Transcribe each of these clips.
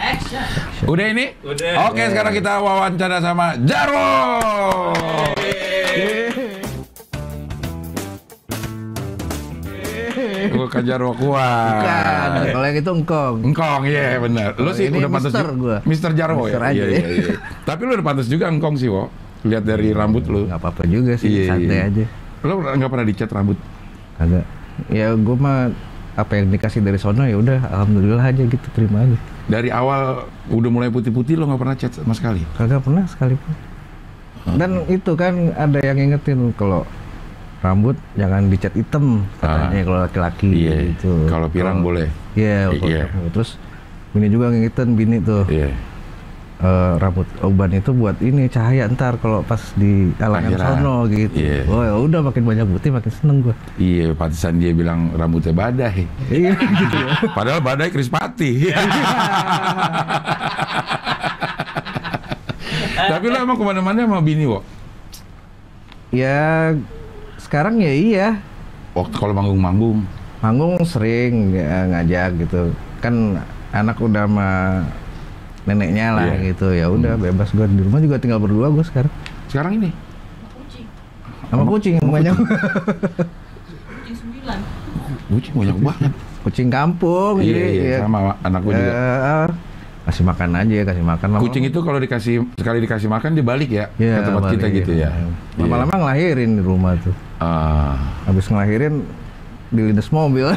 Udah ini? Udah. Oke, sekarang kita wawancara sama Jarwo. Bukan Jarwo kuat. Bukan, kalau yang itu engkong. Engkong, iya benar. Lu sih ini udah pantas Mister gua. Mister Jarwo Mister ya? aja. Iya. Tapi lu udah pantas juga engkong sih, Wo. Lihat dari rambut lu. Nggak apa-apa juga sih, Iya, santai iya. aja. Lu nggak pernah dicat rambut? Kagak. Ya gue mah apa yang dikasih dari sono ya udah alhamdulillah aja gitu, terima aja. Dari awal udah mulai putih-putih lo nggak pernah cat sama sekali? Kagak pernah sekalipun. Dan itu kan ada yang ngingetin kalau rambut jangan dicat hitam katanya kalau laki-laki Iya. gitu. Kalau pirang boleh. Iya, Iya. terus bini juga ngingetin bini tuh. Iya. Rambut uban itu buat ini cahaya ntar kalau pas di alangan Akhirat. sono gitu. Iya. Oh ya udah makin banyak putih makin seneng gua. Iya, pantesan dia bilang rambutnya badai. Iya gitu ya. Padahal badai Krispati. Tapi lo emang kemana-mana sama bini, Wo? Ya sekarang ya iya. Waktu kalau manggung-manggung. Manggung sering ya, ngajak gitu. Kan anak udah sama neneknya lah Iya. gitu. Ya udah bebas gua di rumah juga tinggal berdua gua sekarang. Sekarang ini? Sama kucing banyak. Kucing 9. Kucing banyak banget. Kucing kampung. Iya, jadi, iya, ya, sama anakku juga. kasih makan aja, kasih makan. Kucing itu kalau sekali dikasih makan dia balik ya, ke tempat balik, kita gitu ya. Lama-lama ngelahirin di rumah tuh. Habis ngelahirin dilindas mobil.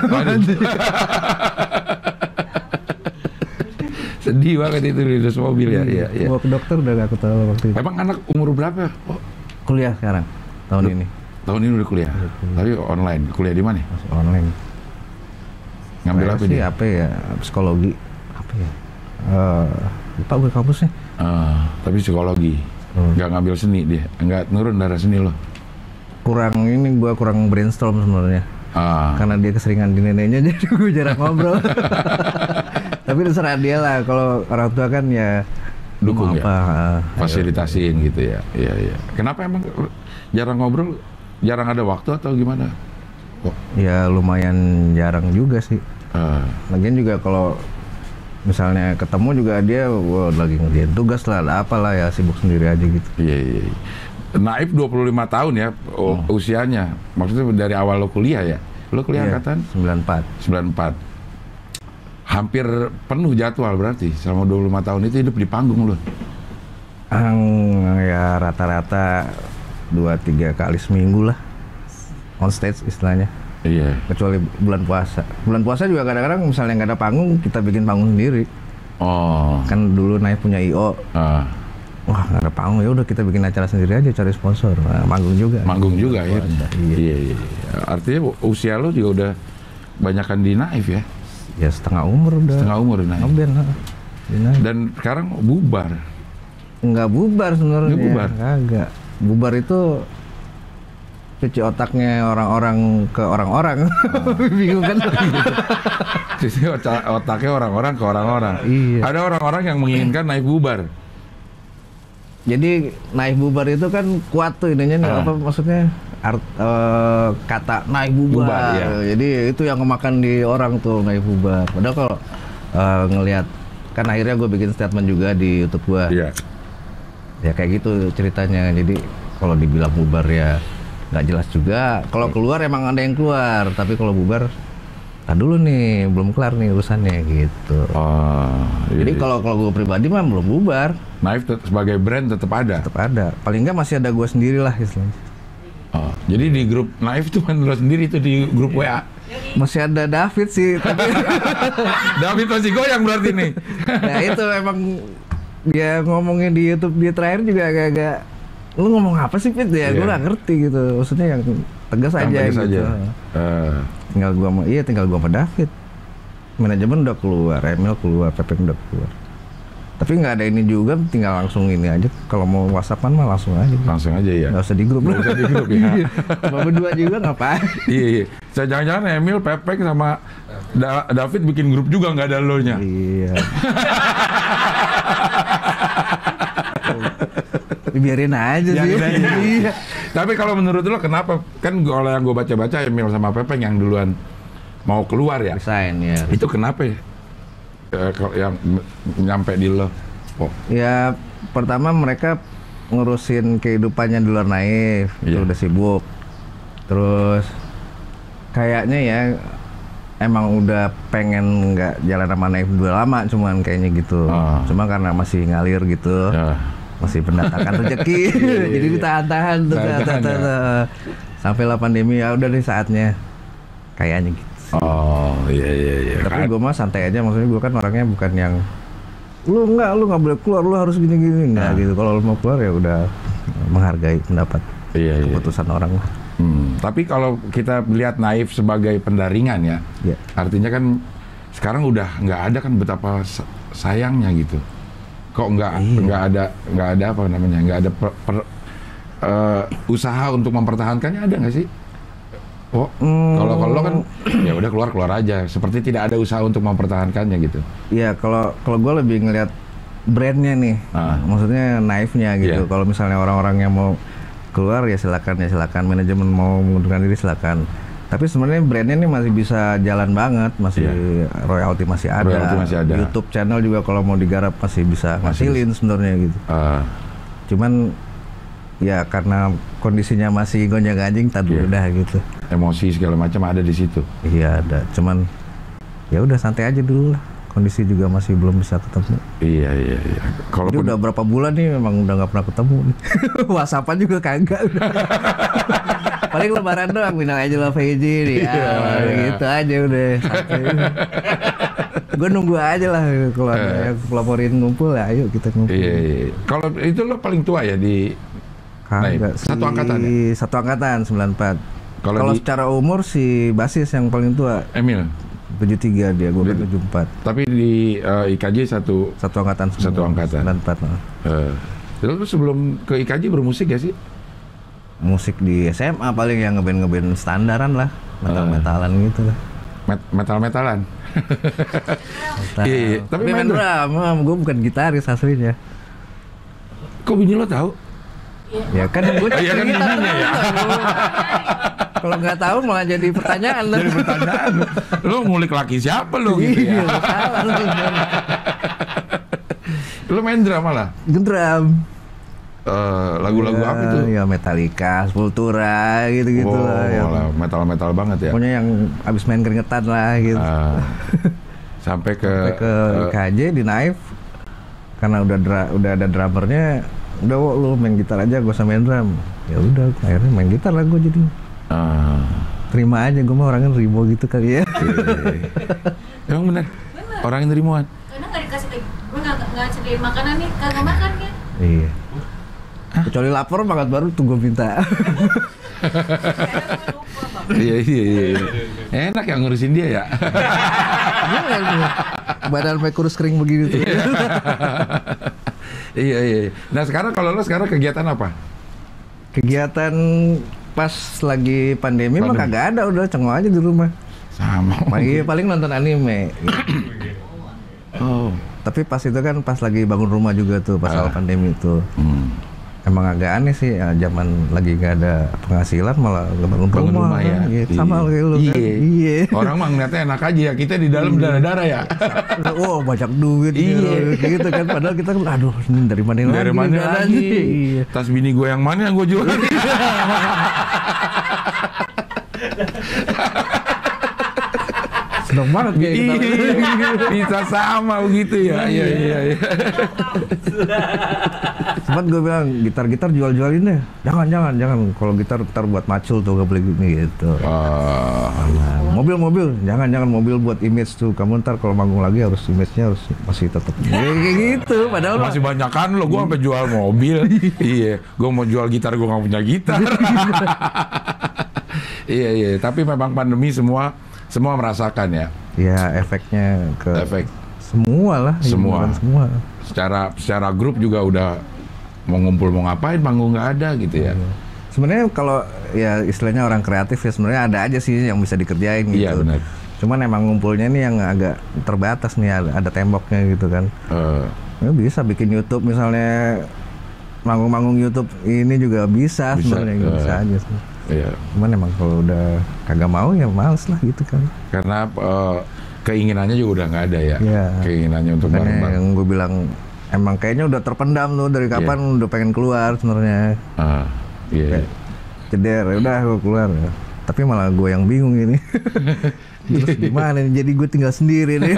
Sedih banget itu di mobil ya. Iya. Bawa ke dokter udah gak ketawa waktu itu. Emang anak umur berapa? Oh, Kuliah sekarang tahun ini. tahun ini udah kuliah. Tapi online. Kuliah di mana? Masuk online. Ngambil apa sih? dia? Apa ya? Psikologi. Apa ya? Lupa gue kampusnya. Tapi psikologi. Nggak ngambil seni dia. Nggak nurun darah seni lo. Kurang brainstorm sebenarnya. Karena dia keseringan di neneknya jadi gue jarang ngobrol. Tapi terserah dia lah. Kalau orang tua kan ya Dukung ya? apa, Fasilitasin gitu ya. Iya. Kenapa emang jarang ngobrol? Jarang ada waktu atau gimana? Ya lumayan jarang juga sih. Lagian juga kalau misalnya ketemu juga dia lagi ngerjain tugas lah, ada apalah ya, sibuk sendiri aja gitu. Iya. Naif 25 tahun ya usianya. Maksudnya dari awal lo kuliah ya? Lo kuliah angkatan? 94. 94. Hampir penuh jadwal berarti. Selama 25 tahun itu hidup di panggung lo? Ya rata-rata 2-3 kali seminggu lah. On stage istilahnya. Iya. Kecuali bulan puasa. Bulan puasa juga kadang-kadang misalnya nggak ada panggung, kita bikin panggung sendiri. Kan dulu Naif punya I.O. Wah nggak ada panggung, ya udah kita bikin acara sendiri aja, cari sponsor. Manggung juga. Manggung juga ya. Iya. Artinya usia lo juga udah banyakan di Naif ya? Ya setengah umur udah. Setengah umur di Naif. Ngeband Dan sekarang bubar. Nggak bubar sebenarnya. Nggak bubar? Kagak. Bubar itu cuci otaknya orang-orang ke orang-orang. Bingung kan? Cuci otaknya orang-orang ke orang-orang. Iya. Ada orang-orang yang menginginkan Naif bubar. Jadi Naif bubar itu kan kuat tuh ininya, apa maksudnya? Kata Naif bubar. Iya. Jadi itu yang kemakan di orang tuh, Naif bubar. Padahal kalau ngelihat, kan akhirnya gue bikin statement juga di YouTube gue. Iya. Ya kayak gitu ceritanya. Jadi kalau dibilang bubar ya nggak jelas juga. Kalau keluar emang ada yang keluar, tapi kalau bubar, dulu nih belum kelar nih urusannya gitu. Jadi kalau gue pribadi mah belum bubar. Naif sebagai brand tetap ada. Tetap ada. Paling nggak masih ada gue sendiri lah istilahnya. Jadi di grup Naif itu kan lo sendiri itu di grup WA. Masih ada David sih, tapi David masih goyang berarti nih. nah itu emang dia ngomongin di YouTube dia terakhir juga agak-agak, lu ngomong apa sih Fit ya? Gue nggak ngerti gitu. Maksudnya yang tegas aja gitu. Tinggal gua sama David. Manajemen udah keluar, Emil keluar, Pepeng udah keluar. Tapi nggak ada ini juga, tinggal langsung ini aja. Kalau mau WhatsAppan mah langsung aja. Langsung aja ya. Nggak usah di grup. Nggak usah di grup ya. Cuma berdua juga ngapain? Iya. Jangan-jangan Emil, Pepeng sama David bikin grup juga nggak ada lo-nya. Iya. Biarin aja sih. Iya. Tapi kalau menurut lo kenapa? Kan kalau yang gue baca-baca Emil sama Pepeng yang duluan mau keluar ya. Resign ya. Itu kenapa ya? kalau yang nyampe di lo? Oh, Ya pertama mereka ngurusin kehidupannya di luar Naif, itu Iya. udah sibuk. Terus kayaknya ya emang udah pengen nggak jalan sama Naif udah lama, cuman kayaknya gitu. Ah. Cuma karena masih ngalir gitu, ya. masih pendatangkan rezeki, jadi ditahan-tahan tuh, Tahan-tahan, ya. Sampailah pandemi, ya udah deh saatnya, kayaknya gitu. Oh, iya. Tapi gue mah santai aja, maksudnya gue kan orangnya bukan yang lu nggak boleh keluar, lu harus gini-gini, nggak gitu. Kalau lu mau keluar ya udah menghargai pendapat, Iya. keputusan orang lah. Tapi kalau kita lihat Naif sebagai pendaringan ya, Ya. artinya kan sekarang udah nggak ada kan betapa sayangnya gitu. Kok nggak ada apa namanya, nggak ada usaha untuk mempertahankannya, ada nggak sih? Oh, kalau lo kan ya udah keluar aja, seperti tidak ada usaha untuk mempertahankannya gitu. Iya, kalau gue lebih ngelihat brandnya nih, maksudnya Naifnya gitu. Iya. Kalau misalnya orang-orang yang mau keluar ya silakan, manajemen mau mengundurkan diri silakan. Tapi sebenarnya brandnya nih masih bisa jalan banget, masih royalti masih ada. YouTube channel juga kalau mau digarap masih bisa ngasilin sebenarnya gitu. Cuman ya karena kondisinya masih gonjang-ganjing tadi udah gitu. Emosi segala macam ada di situ. Iya ada, cuman ya udah santai aja dulu lah. Kondisi juga masih belum bisa ketemu. Iya. Jadi udah berapa bulan nih memang udah nggak pernah ketemu nih. WhatsAppan juga kagak. Paling lebaran doang, minal aja lah VJ nih. Gitu aja udah. Gue nunggu aja lah kalau ada yang pelaporin ngumpul ya, ayo kita ngumpul. Iya. Kalau itu lo paling tua ya di Kagak, satu angkatan ya? Satu angkatan 94. Kalau Kalau secara umur si basis yang paling tua Emil 73 dia, gue kan 74. tapi di IKJ satu angkatan. 94. Lalu sebelum ke IKJ bermusik gak sih? Musik di SMA paling yang ngeband standaran lah, metal-metalan gitu lah. Metal-metalan. Iya, tapi main drum, gue bukan gitaris aslinya. Kok bini lo tahu? Ya kan gue Iya kan bininya ya. Kalau nggak tahu malah jadi pertanyaan. Jadi pertanyaan, lo ngulik laki siapa lo gitu ya? Salah lu. Lo main drum malah? Drum. Lagu-lagu apa itu? Ya Metallica, Sepultura gitu-gitu lah. Malah metal-metal banget ya? Pokoknya yang abis main keringetan lah gitu. Sampai ke IKJ di Naif, karena udah ada drummernya, udah lu main gitar aja, gue usah main drum. Ya udah, akhirnya main gitar lah gue jadi. Terima aja, gue mah orangnya rimo gitu kali ya. Emang bener? Orang yang rimuan? Karena nggak dikasih, gue nggak sediain makanan nih, kagak makan kan? Iya. Kecuali lapar banget baru tuh gue minta. Iya. Enak ya ngurusin dia ya. Badan sampai kurus kering begini tuh. Iya. Nah sekarang kalau lo sekarang kegiatan apa? Kegiatan pas lagi pandemi mah kagak ada, udah cengok aja di rumah. Sama. Paling nonton anime. Oh. Tapi pas itu kan pas lagi bangun rumah juga tuh, pas awal pandemi itu. Emang agak aneh sih, ya, zaman lagi nggak ada penghasilan malah bangun rumah ya. Iya, sama kayak lu kan. Iya. Orang mah ngeliatnya enak aja ya, kita di dalam darah-darah ya. Oh banyak duit gitu kan, padahal kita aduh ini dari mana lagi. Iya. Tas bini gue yang mana yang gue jual? Seneng banget kayak gitu. Bisa sama begitu ya. Iya. Sempat gue bilang gitar jual-jualin deh. Jangan. Kalau gitar ntar buat macul tuh gak boleh gini gitu. Mobil jangan mobil buat image tuh. Kamu ntar kalau manggung lagi harus image-nya harus masih tetap kayak gitu. Padahal masih banyak kan lo, gue sampai jual mobil. Iya, gue mau jual gitar, gue nggak punya gitar. Iya. Tapi memang pandemi semua merasakan ya. Ya efeknya ke semua lah. Semua. Semua. Secara grup juga udah mau ngumpul mau ngapain, panggung nggak ada gitu ya. Sebenarnya kalau ya istilahnya orang kreatif ya sebenarnya ada aja sih yang bisa dikerjain gitu. Iya benar. Cuman emang ngumpulnya nih yang agak terbatas nih, ada temboknya gitu kan. Ya bisa bikin YouTube misalnya, manggung-manggung YouTube ini juga bisa sebenarnya, bisa aja sih. Iya. Cuman emang kalau udah kagak mau ya males lah gitu kan. Karena keinginannya juga udah nggak ada ya. Iya. Keinginannya untuk Makanya bareng-bareng. yang gue bilang emang kayaknya udah terpendam tuh dari kapan udah pengen keluar sebenarnya. Iya. Ceder, udah gue keluar. Tapi malah gue yang bingung ini. Terus gimana nih? Jadi gue tinggal sendiri nih.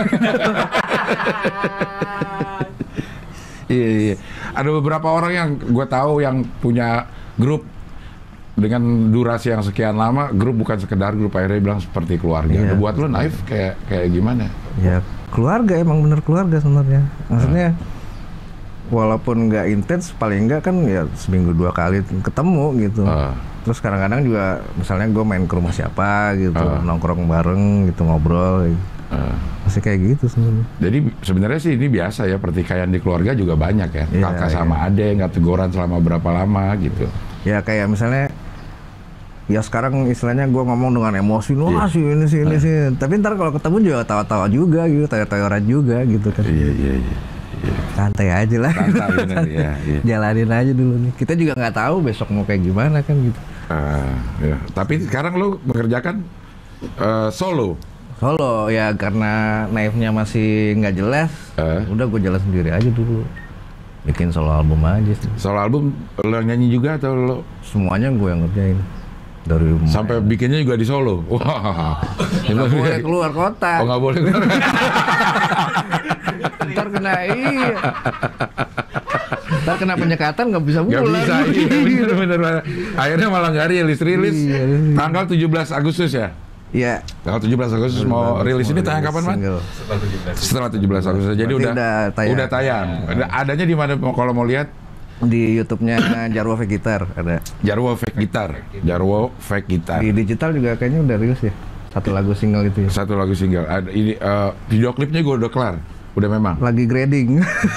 Iya. Ada beberapa orang yang gue tahu yang punya grup dengan durasi yang sekian lama, grup bukan sekedar grup, akhirnya bilang seperti keluarga. Iya. Buat lo Naif kayak gimana? Ya keluarga, emang bener keluarga sebenarnya. Maksudnya walaupun nggak intens, paling nggak kan ya seminggu 2 kali ketemu gitu. Terus kadang-kadang juga misalnya gue main ke rumah siapa gitu, nongkrong bareng gitu, ngobrol gitu. Masih kayak gitu sebenarnya. Jadi sebenarnya sih ini biasa ya, pertikaian di keluarga juga banyak ya. Iya, Kakak sama adek nggak teguran selama berapa lama gitu. Ya kayak misalnya, ya sekarang istilahnya gue ngomong dengan emosi, wah sih ini sih. Tapi ntar kalau ketemu juga tawa-tawa juga gitu, tawa-tawaran juga gitu kan. Iya. Santai aja lah. Santai bener ya. Iya. Jalanin aja dulu nih. Kita juga nggak tahu besok mau kayak gimana kan gitu. Ya. Tapi sekarang lo mengerjakan solo. Solo ya, karena Naifnya masih nggak jelas. Udah gue jalan sendiri aja dulu. Bikin solo album aja sih. Solo album lo yang nyanyi juga atau lo? Semuanya gue yang ngerjain. Dari rumah. Sampai bikinnya juga di Solo. Wah. Nggak boleh keluar kota. Oh, nggak boleh keluar. Ntar kena Ntar kena penyekatan nggak bisa Nggak pulang. bisa. Iya, bener. Akhirnya malah nggak rilis. Tanggal 17 Agustus ya? Iya. Tanggal 17 Agustus mau rilis ini tayang kapan, Man? Setelah 17 Agustus. Jadi berarti udah tayang. Adanya di mana kalau mau lihat? Di YouTube-nya Jarwo Fake Gitar ada. Jarwo Fake Gitar. Di digital juga kayaknya udah rilis ya. Satu lagu single itu ya. Satu lagu single. Ada ini video klipnya gue udah kelar. Udah memang. Lagi grading.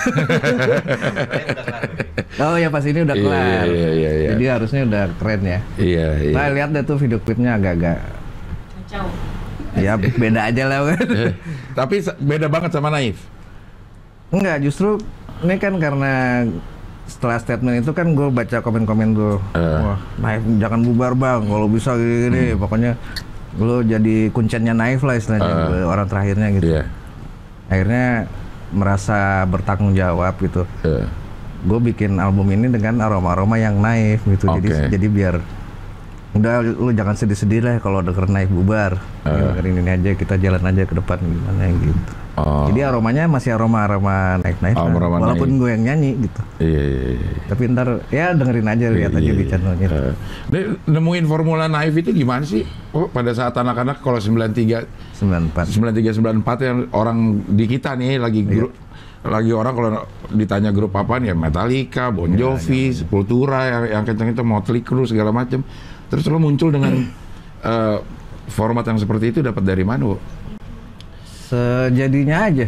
Oh ya, pas ini udah kelar. Iya. Jadi harusnya udah keren ya. Iya. Nah, lihat deh tuh video klipnya agak-agak. Kacau. Ya beda aja lah kan. Tapi beda banget sama Naif. Enggak, justru ini kan karena setelah statement itu kan gue baca komen-komen tuh, wah Naif jangan bubar bang, kalau bisa gini, pokoknya lo jadi kuncennya Naif lah istilahnya, orang terakhirnya gitu. Iya. Akhirnya merasa bertanggung jawab gitu. Gue bikin album ini dengan aroma-aroma yang Naif gitu, jadi biar udah lu jangan sedih-sedih lah kalau denger Naif bubar, dengerin ini aja, kita jalan aja ke depan gimana gitu. Jadi aromanya masih aroma Naif walaupun gue yang nyanyi gitu. Iya. Tapi ntar ya dengerin aja, lihat aja di channelnya. Nemuin formula Naif itu gimana sih? Oh, pada saat anak-anak kalau 93 94 yang orang di kita nih lagi grup, lagi orang kalau ditanya grup apaan ya Metallica, Bon Jovi, Sepultura yang kenceng itu, Motley Crue segala macam. Terus lo muncul dengan format yang seperti itu dapat dari mana, Bu? Sejadinya aja.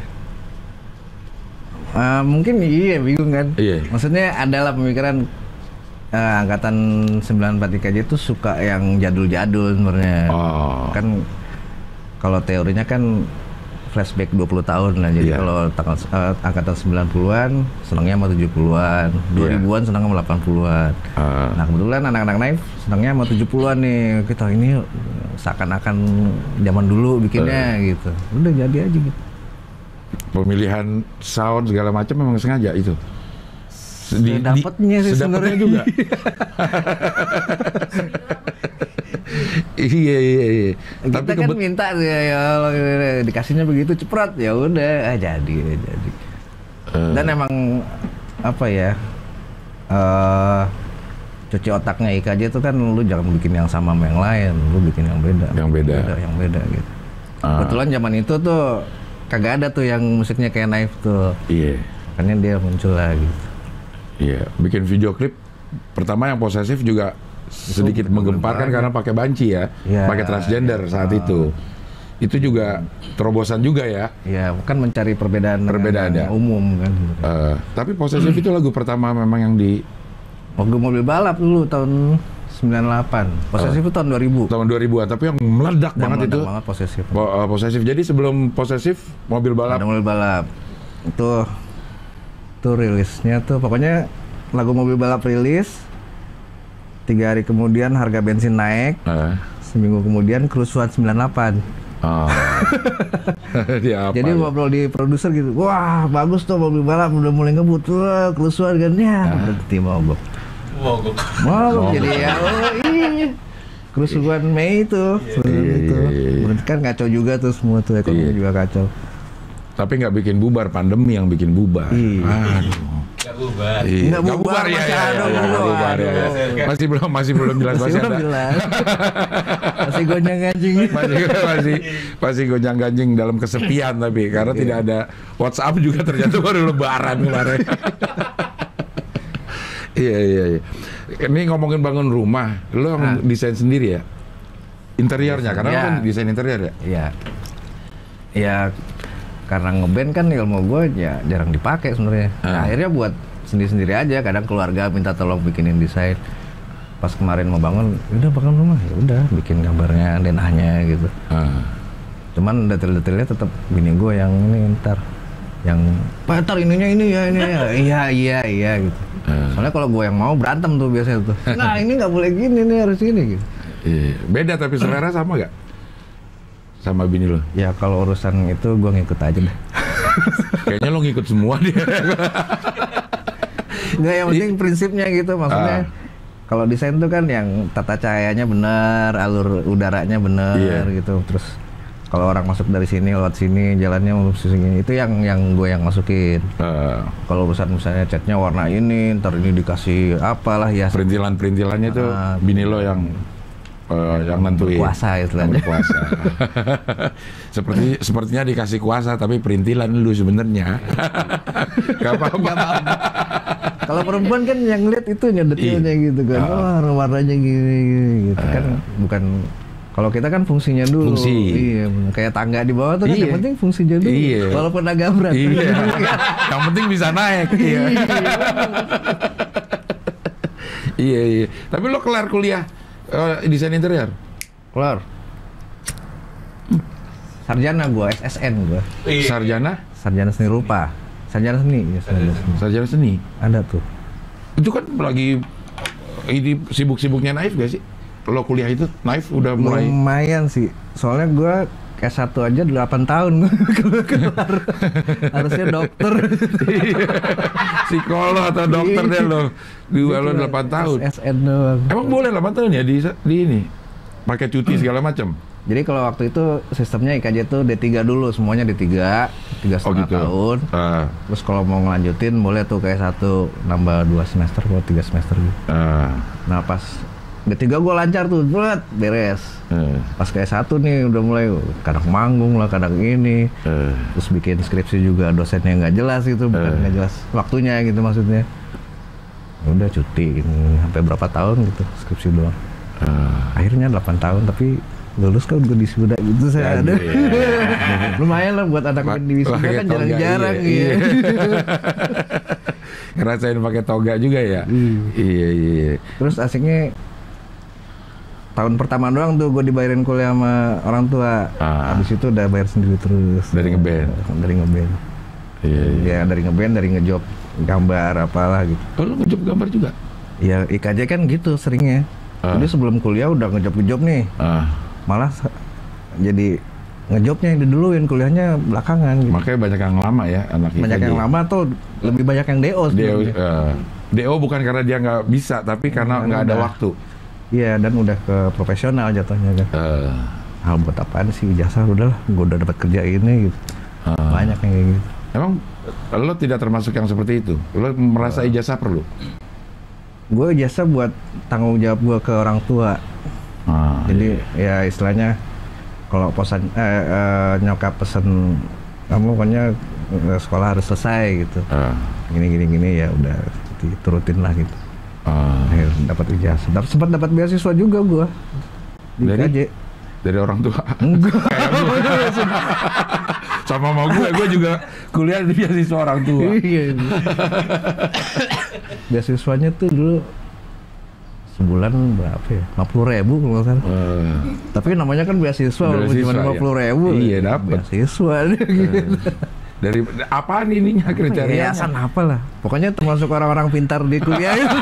Mungkin iya bingung kan. Iya. Maksudnya adalah pemikiran angkatan 94 IKJ itu suka yang jadul-jadul sebenarnya. Kan kalau teorinya kan flashback 20 tahun lah. Jadi kalau angkatan 90-an senangnya sama 70-an, 2000-an senangnya sama 80-an. Nah, kebetulan anak-anak Naif senangnya sama 70-an nih. Kita ini seakan-akan zaman dulu bikinnya gitu. Udah jadi aja gitu. Pemilihan sound segala macam memang sengaja itu. Dapatnya sih sebenarnya juga. Iya. Kita kan minta ya dikasihnya begitu cepet, ya udah jadi. Dan emang apa ya, cuci otaknya IKJ itu kan lu jangan bikin yang sama sama yang lain, lu bikin yang beda. Yang beda gitu. Kebetulan zaman itu tuh kagak ada tuh yang musiknya kayak Naif tuh. Iya. Makanya dia muncul lagi. Iya, bikin video klip pertama yang posesif juga sedikit menggemparkan karena pakai banci ya, pakai transgender saat itu. Itu juga terobosan juga ya. Iya, kan mencari perbedaan ya. Umum kan. Tapi posesif itu lagu pertama memang yang di waktu mobil balap dulu tahun 98. Posesif itu tahun 2000. Tahun 2000-an, tapi yang meledak banget itu. Banget posesif. Posesif. Jadi sebelum posesif mobil balap. Ada mobil balap. Itu rilisnya tuh pokoknya lagu mobil balap rilis. 3 hari kemudian harga bensin naik. Seminggu kemudian kerusuhan 98. Oh. Dia apa? Jadi ngobrol di produser gitu, wah bagus tuh mobil balap udah mulai ngebut, wah kerusuhan kan ya, berhenti mogok. Jadi ya, iya. Kerusuhan Mei itu, berarti kan kacau juga tuh semua tuh, ekonomi juga kacau. Tapi nggak bikin bubar, pandemi yang bikin bubar. Nggak bubar ya, masih belum jelas masih gonjang ganjing, masih gonjang ganjing dalam kesepian, tapi karena tidak ada WhatsApp juga ternyata baru Lebaran kemarin. Iya. Ini ngomongin bangun rumah, lo yang desain sendiri ya? Interiornya, karena lo kan desain interior ya? Iya. Ya karena ngeband kan ilmu gue ya jarang dipakai sebenarnya. Nah, akhirnya buat sendiri-sendiri aja. Kadang keluarga minta tolong bikinin desain. Pas kemarin mau bangun, udah bangun rumah, ya udah bikin gambarnya, denahnya gitu. Cuman detail-detailnya tetap bini gue yang ini ntar, yang Pak ntar ininya ini ya, iya gitu. Soalnya kalau gue yang mau berantem tuh biasanya tuh. Nah ini nggak boleh gini nih, harus gini gitu. Iya. Beda tapi selera sama gak? Sama bini lo? Ya kalau urusan itu gue ngikut aja deh. Kayaknya lo ngikut semua dia. Nggak, yang penting prinsipnya gitu, maksudnya kalau desain tuh kan yang tata cahayanya benar, alur udaranya benar gitu. Terus kalau orang masuk dari sini lewat sini, jalannya masuk sini, itu yang gue yang masukin. Kalau urusan misalnya catnya warna ini, ntar ini dikasih apalah ya. Perintilannya itu bini lo yang nentuin. Kuasa istilahnya. Kuasa. Sepertinya dikasih kuasa tapi perintilan lu sebenarnya. Gak apa-apa. Kalau perempuan kan yang lihat itu detailnya gitu kan. Wah, warnanya gini gitu kan, bukan. Kalau kita kan fungsinya dulu. Iya, kayak tangga di bawah tuh kan yang penting fungsinya dulu. Iya. Walaupun agak berat. Iya. Yang penting bisa naik. Iya. Tapi lo kelar kuliah desain interior? Kelar. Sarjana gua, SSN gua. Sarjana? Sarjana seni rupa. Sarjana seni, ya Sarjana seni. Ada tuh. Itu kan lagi ini sibuk-sibuknya Naif gak sih? Lo kuliah itu Naif udah mulai? Lumayan sih. Soalnya gua S1 aja 8 tahun keluar. Harusnya dokter. Psikolog atau dokter deh lo. Dua lo 8 tahun. SSN doang. Emang boleh 8 tahun ya di ini? Pakai cuti segala macam? Jadi kalau waktu itu sistemnya IKJ itu D3 dulu, semuanya D3 3,5 tahun. Terus kalau mau ngelanjutin boleh tuh kayak satu nambah 2 semester atau 3 semester gitu. Nah pas D3 gue lancar tuh, beres. Pas kayak satu nih udah mulai kadang manggung lah, kadang ini. Terus bikin skripsi juga dosennya nggak jelas gitu, bukan nggak jelas waktunya gitu maksudnya. Udah cuti ini sampai berapa tahun gitu skripsi doang. Akhirnya 8 tahun tapi lulus kan gue wisuda gitu saya ada. Lumayan lah buat anak di wisuda kan jarang-jarang ya. Ngerasain pakai toga juga ya. Iya. Terus asiknya tahun pertama doang tuh gue dibayarin kuliah sama orang tua. Habis itu udah bayar sendiri terus. Dari ngeband. Iya. Ya dari ngeband, dari ngejob gambar apalah gitu. Oh, lu ngejob gambar juga? Ya IKJ kan gitu seringnya. Jadi sebelum kuliah udah ngejob nih. Malah jadi ngejobnya yang diduluin, kuliahnya belakangan gitu. Makanya banyak yang lama ya anak IKJ. Banyak yang lama tuh lebih banyak yang DO sebenarnya. DO bukan karena dia nggak bisa, tapi karena nggak ada waktu. Iya, dan udah ke profesional jatuhnya kan. Hal buat apaan sih ijazah, udahlah gue udah dapat kerja ini gitu. Banyak yang kayak gitu. Emang lo tidak termasuk yang seperti itu? Lo merasa ijazah perlu? Gue ijazah buat tanggung jawab gue ke orang tua. Jadi ya istilahnya kalau posan nyokap pesen kamu pokoknya sekolah harus selesai gitu. Gini ya udah diturutin lah gitu. Akhirnya dapat ijazah. Sempat dapat beasiswa juga gue di IKJ. Dari orang tua? Enggak. Sama mau gue juga kuliah di beasiswa orang tua. Iya. Beasiswanya tuh dulu sebulan berapa ya? 50.000 kalau nggak salah. Tapi namanya kan beasiswa cuma 50.000. Iya dapat. Beasiswa gitu. Dari apaan ininya kriterianya? Yayasan apa lah. Pokoknya termasuk orang-orang pintar di kuliah itu.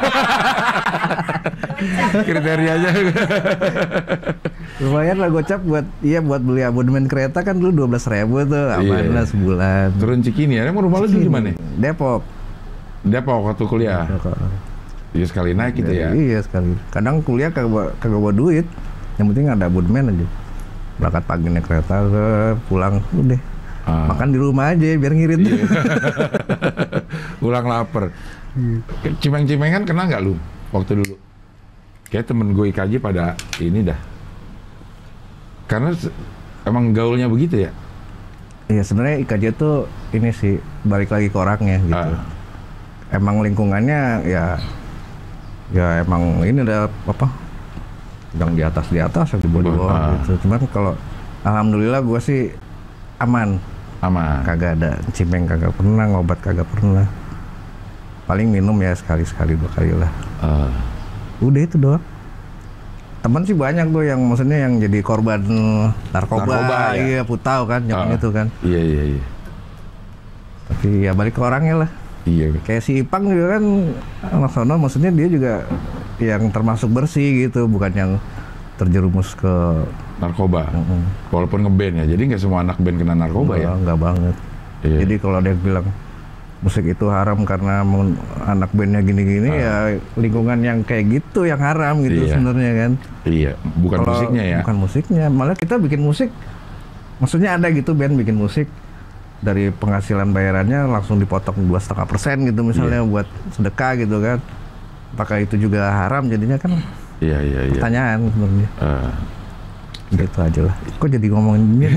Kriterianya. Lumayan lah gocap buat beli abonemen kereta kan dulu 12.000 tuh, aman lah sebulan. Turun Cikini, emang rumah lu di mana? Depok Waktu kuliah. Iya sekali naik gitu ya. Iya sekali. Kadang kuliah kagak bawa duit. Yang penting ada abonemen aja. Berangkat pagi naik kereta, pulang udah. Makan di rumah aja biar ngirit. Pulang lapar. Cimeng-cimengan kena nggak lu waktu dulu? Kayak temen gue IKJ pada ini dah. Karena emang gaulnya begitu ya? Iya sebenarnya IKJ tuh ini sih balik lagi ke orangnya gitu. Emang lingkungannya ya emang ini udah apa? Yang di atas di bawah gitu. Cuman kalau alhamdulillah gue sih aman. Kagak ada cimeng, kagak pernah, ngobat kagak pernah. Paling minum ya sekali 2 kali lah. Udah itu doang. Teman sih banyak tuh yang maksudnya yang jadi korban narkoba ya? Iya, putau kan, nyoknya itu kan. Iya. Tapi ya balik ke orangnya lah. Iya. Kayak si Ipang juga kan anak sono, maksudnya dia juga yang termasuk bersih gitu, bukan yang terjerumus ke narkoba. Walaupun ngeband ya, jadi nggak semua anak band kena narkoba ya? Nggak banget. Iya. Jadi kalau ada yang bilang musik itu haram karena anak bandnya gini-gini ya lingkungan yang kayak gitu yang haram gitu sebenarnya kan. Iya, bukan kalo musiknya ya. Bukan musiknya, malah kita bikin musik, maksudnya ada gitu band bikin musik dari penghasilan bayarannya langsung dipotong 2,5% gitu misalnya buat sedekah gitu kan. Apakah itu juga haram jadinya kan? Iya. Pertanyaan sebenarnya. Gitu aja lah. Kok jadi ngomongin gini?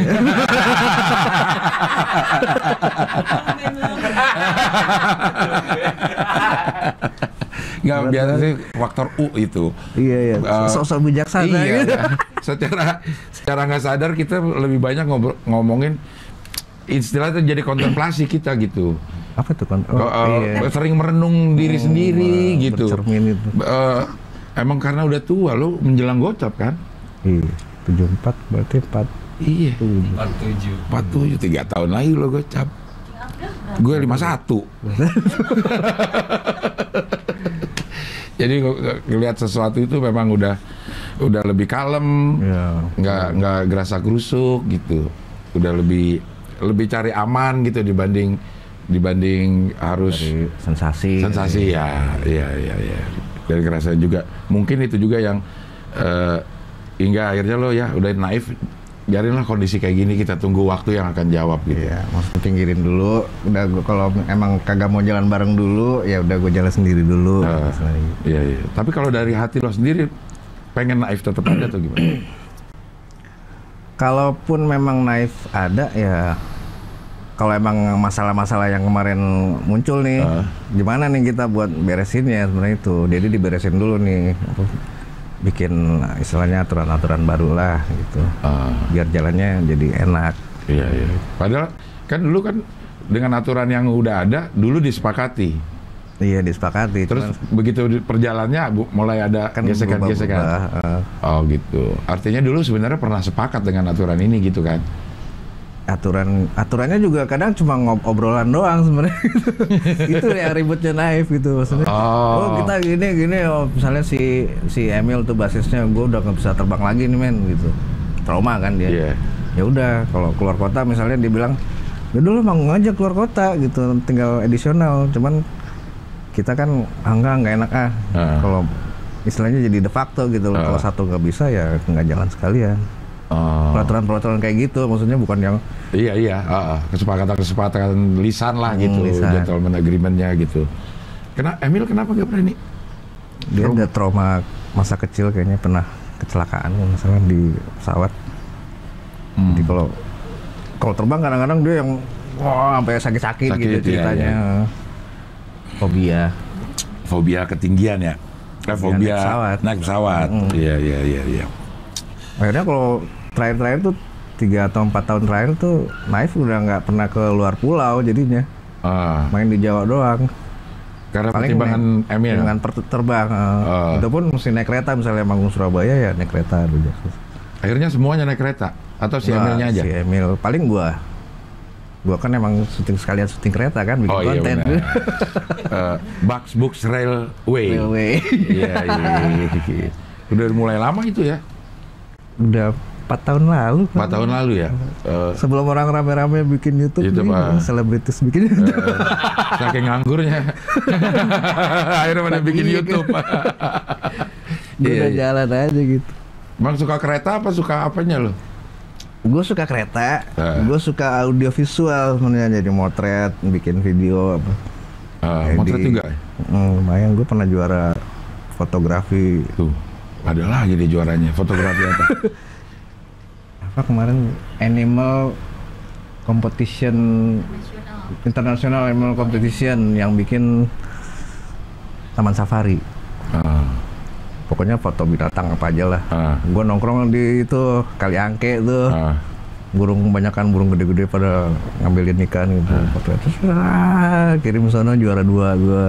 Nggak, biasa sih faktor U itu. Iya. Sosok bijaksana. Iya. Gitu. Secara nggak sadar kita lebih banyak ngomongin istilah itu jadi kontemplasi kita gitu. Apa tuh kan? Sering merenung diri sendiri gitu. Bercermin itu. Emang karena udah tua lo menjelang gocap kan? Iya. 74 berarti 4. Iya. 47. 3 tahun lagi lo gocap. Gue 51. Jadi ngelihat sesuatu itu memang udah lebih kalem, nggak gerasa gerusuk gitu. Udah lebih cari aman gitu dibanding harus dari sensasi ya. Dan kerasa juga mungkin itu juga yang hingga akhirnya lo ya udah naif, biarinlah kondisi kayak gini, kita tunggu waktu yang akan jawab gitu. Iya, maksudnya pinggirin dulu. Udah kalau emang kagak mau jalan bareng dulu, ya udah gue jalan sendiri dulu. Iya. Tapi kalau dari hati lo sendiri pengen naif tetap ada atau gimana? Kalaupun memang naif ada ya, kalau emang masalah-masalah yang kemarin muncul nih, gimana nih kita buat beresin ya sebenarnya itu. Jadi diberesin dulu nih. Bikin istilahnya aturan-aturan baru lah gitu, biar jalannya jadi enak. Iya. Padahal kan dulu kan dengan aturan yang udah ada dulu disepakati. Iya disepakati. Terus begitu perjalannya mulai ada kan gesekan-gesekan. Oh gitu. Artinya dulu sebenarnya pernah sepakat dengan aturan ini gitu kan? Aturannya juga kadang cuma obrolan doang sebenarnya. Itu yang ributnya naif gitu maksudnya. Kita gini misalnya si Emil tuh basisnya, gue udah nggak bisa terbang lagi nih men gitu. Trauma kan dia. Ya udah kalau keluar kota misalnya dia bilang, ya dulu mau ngajak keluar kota gitu, tinggal edisional. Cuman kita kan nggak enak kalau istilahnya jadi de facto gitu loh. Kalau satu nggak bisa ya nggak jalan sekalian. Peraturan kayak gitu maksudnya bukan yang kesepakatan lisan lah gitu, gentleman agreement-nya gitu. Emil kenapa nggak berani? Dia ada trauma masa kecil, kayaknya pernah kecelakaan misalnya di pesawat. Jadi kalau terbang kadang-kadang dia yang sampai sakit gitu ceritanya. Fobia ketinggian ya. Fobia naik pesawat. Iya. Akhirnya kalau terakhir tuh 3 atau 4 tahun terakhir tuh Naif udah nggak pernah ke luar pulau jadinya. Main di Jawa doang. Karena pertimbangan Emil? Dengan terbang. Itu pun mesti naik kereta, misalnya Manggung Surabaya ya naik kereta dulu. Akhirnya semuanya naik kereta? Atau si Emilnya aja? Si Emil, paling gua. Gua kan emang syuting kereta kan, bikin konten. Iya Bucks Books Railway. Iya. Udah mulai lama itu ya? Udah 4 tahun lalu. 4 tahun lalu ya? Sebelum orang rame-rame bikin YouTube nih, selebritis bikin YouTube. Saking nganggurnya. Akhirnya pada bikin YouTube. Dia udah jalan aja gitu. Bang suka kereta apa suka apanya lo? Gue suka kereta, gue suka audio visual sebenarnya, jadi motret, bikin video apa. Motret juga? Lumayan, gue pernah juara fotografi. Tuh, ada lagi deh juaranya, fotografi apa? Apa kemarin, Animal Competition, International Animal Competition yang bikin Taman Safari. Pokoknya foto binatang apa aja lah. Gue nongkrong di itu Kaliangke tuh. Burung kebanyakan burung gede-gede pada ngambilin ikan gitu. Terus kirim sono juara 2 gue.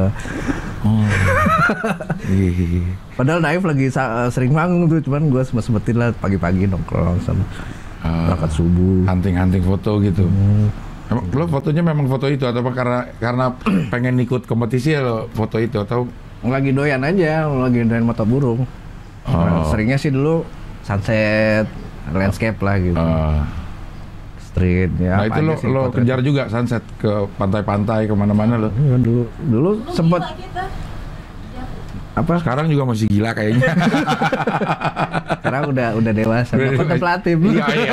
Padahal Naif lagi sering manggung tuh, cuman gue sempetin lah pagi-pagi nongkrong sama berangkat subuh. Hunting foto gitu. Emang lo fotonya memang foto itu atau karena pengen ikut kompetisi ya lo foto itu atau lagi doyan aja, lagi doyan motor burung. Seringnya sih dulu sunset, landscape lah gitu. Street ya. Nah itu lo kejar juga sunset ke pantai-pantai kemana-mana lo? Ya, dulu sempet. Apa? Sekarang juga masih gila kayaknya. Sekarang udah dewasa, kontemplatif. Iya.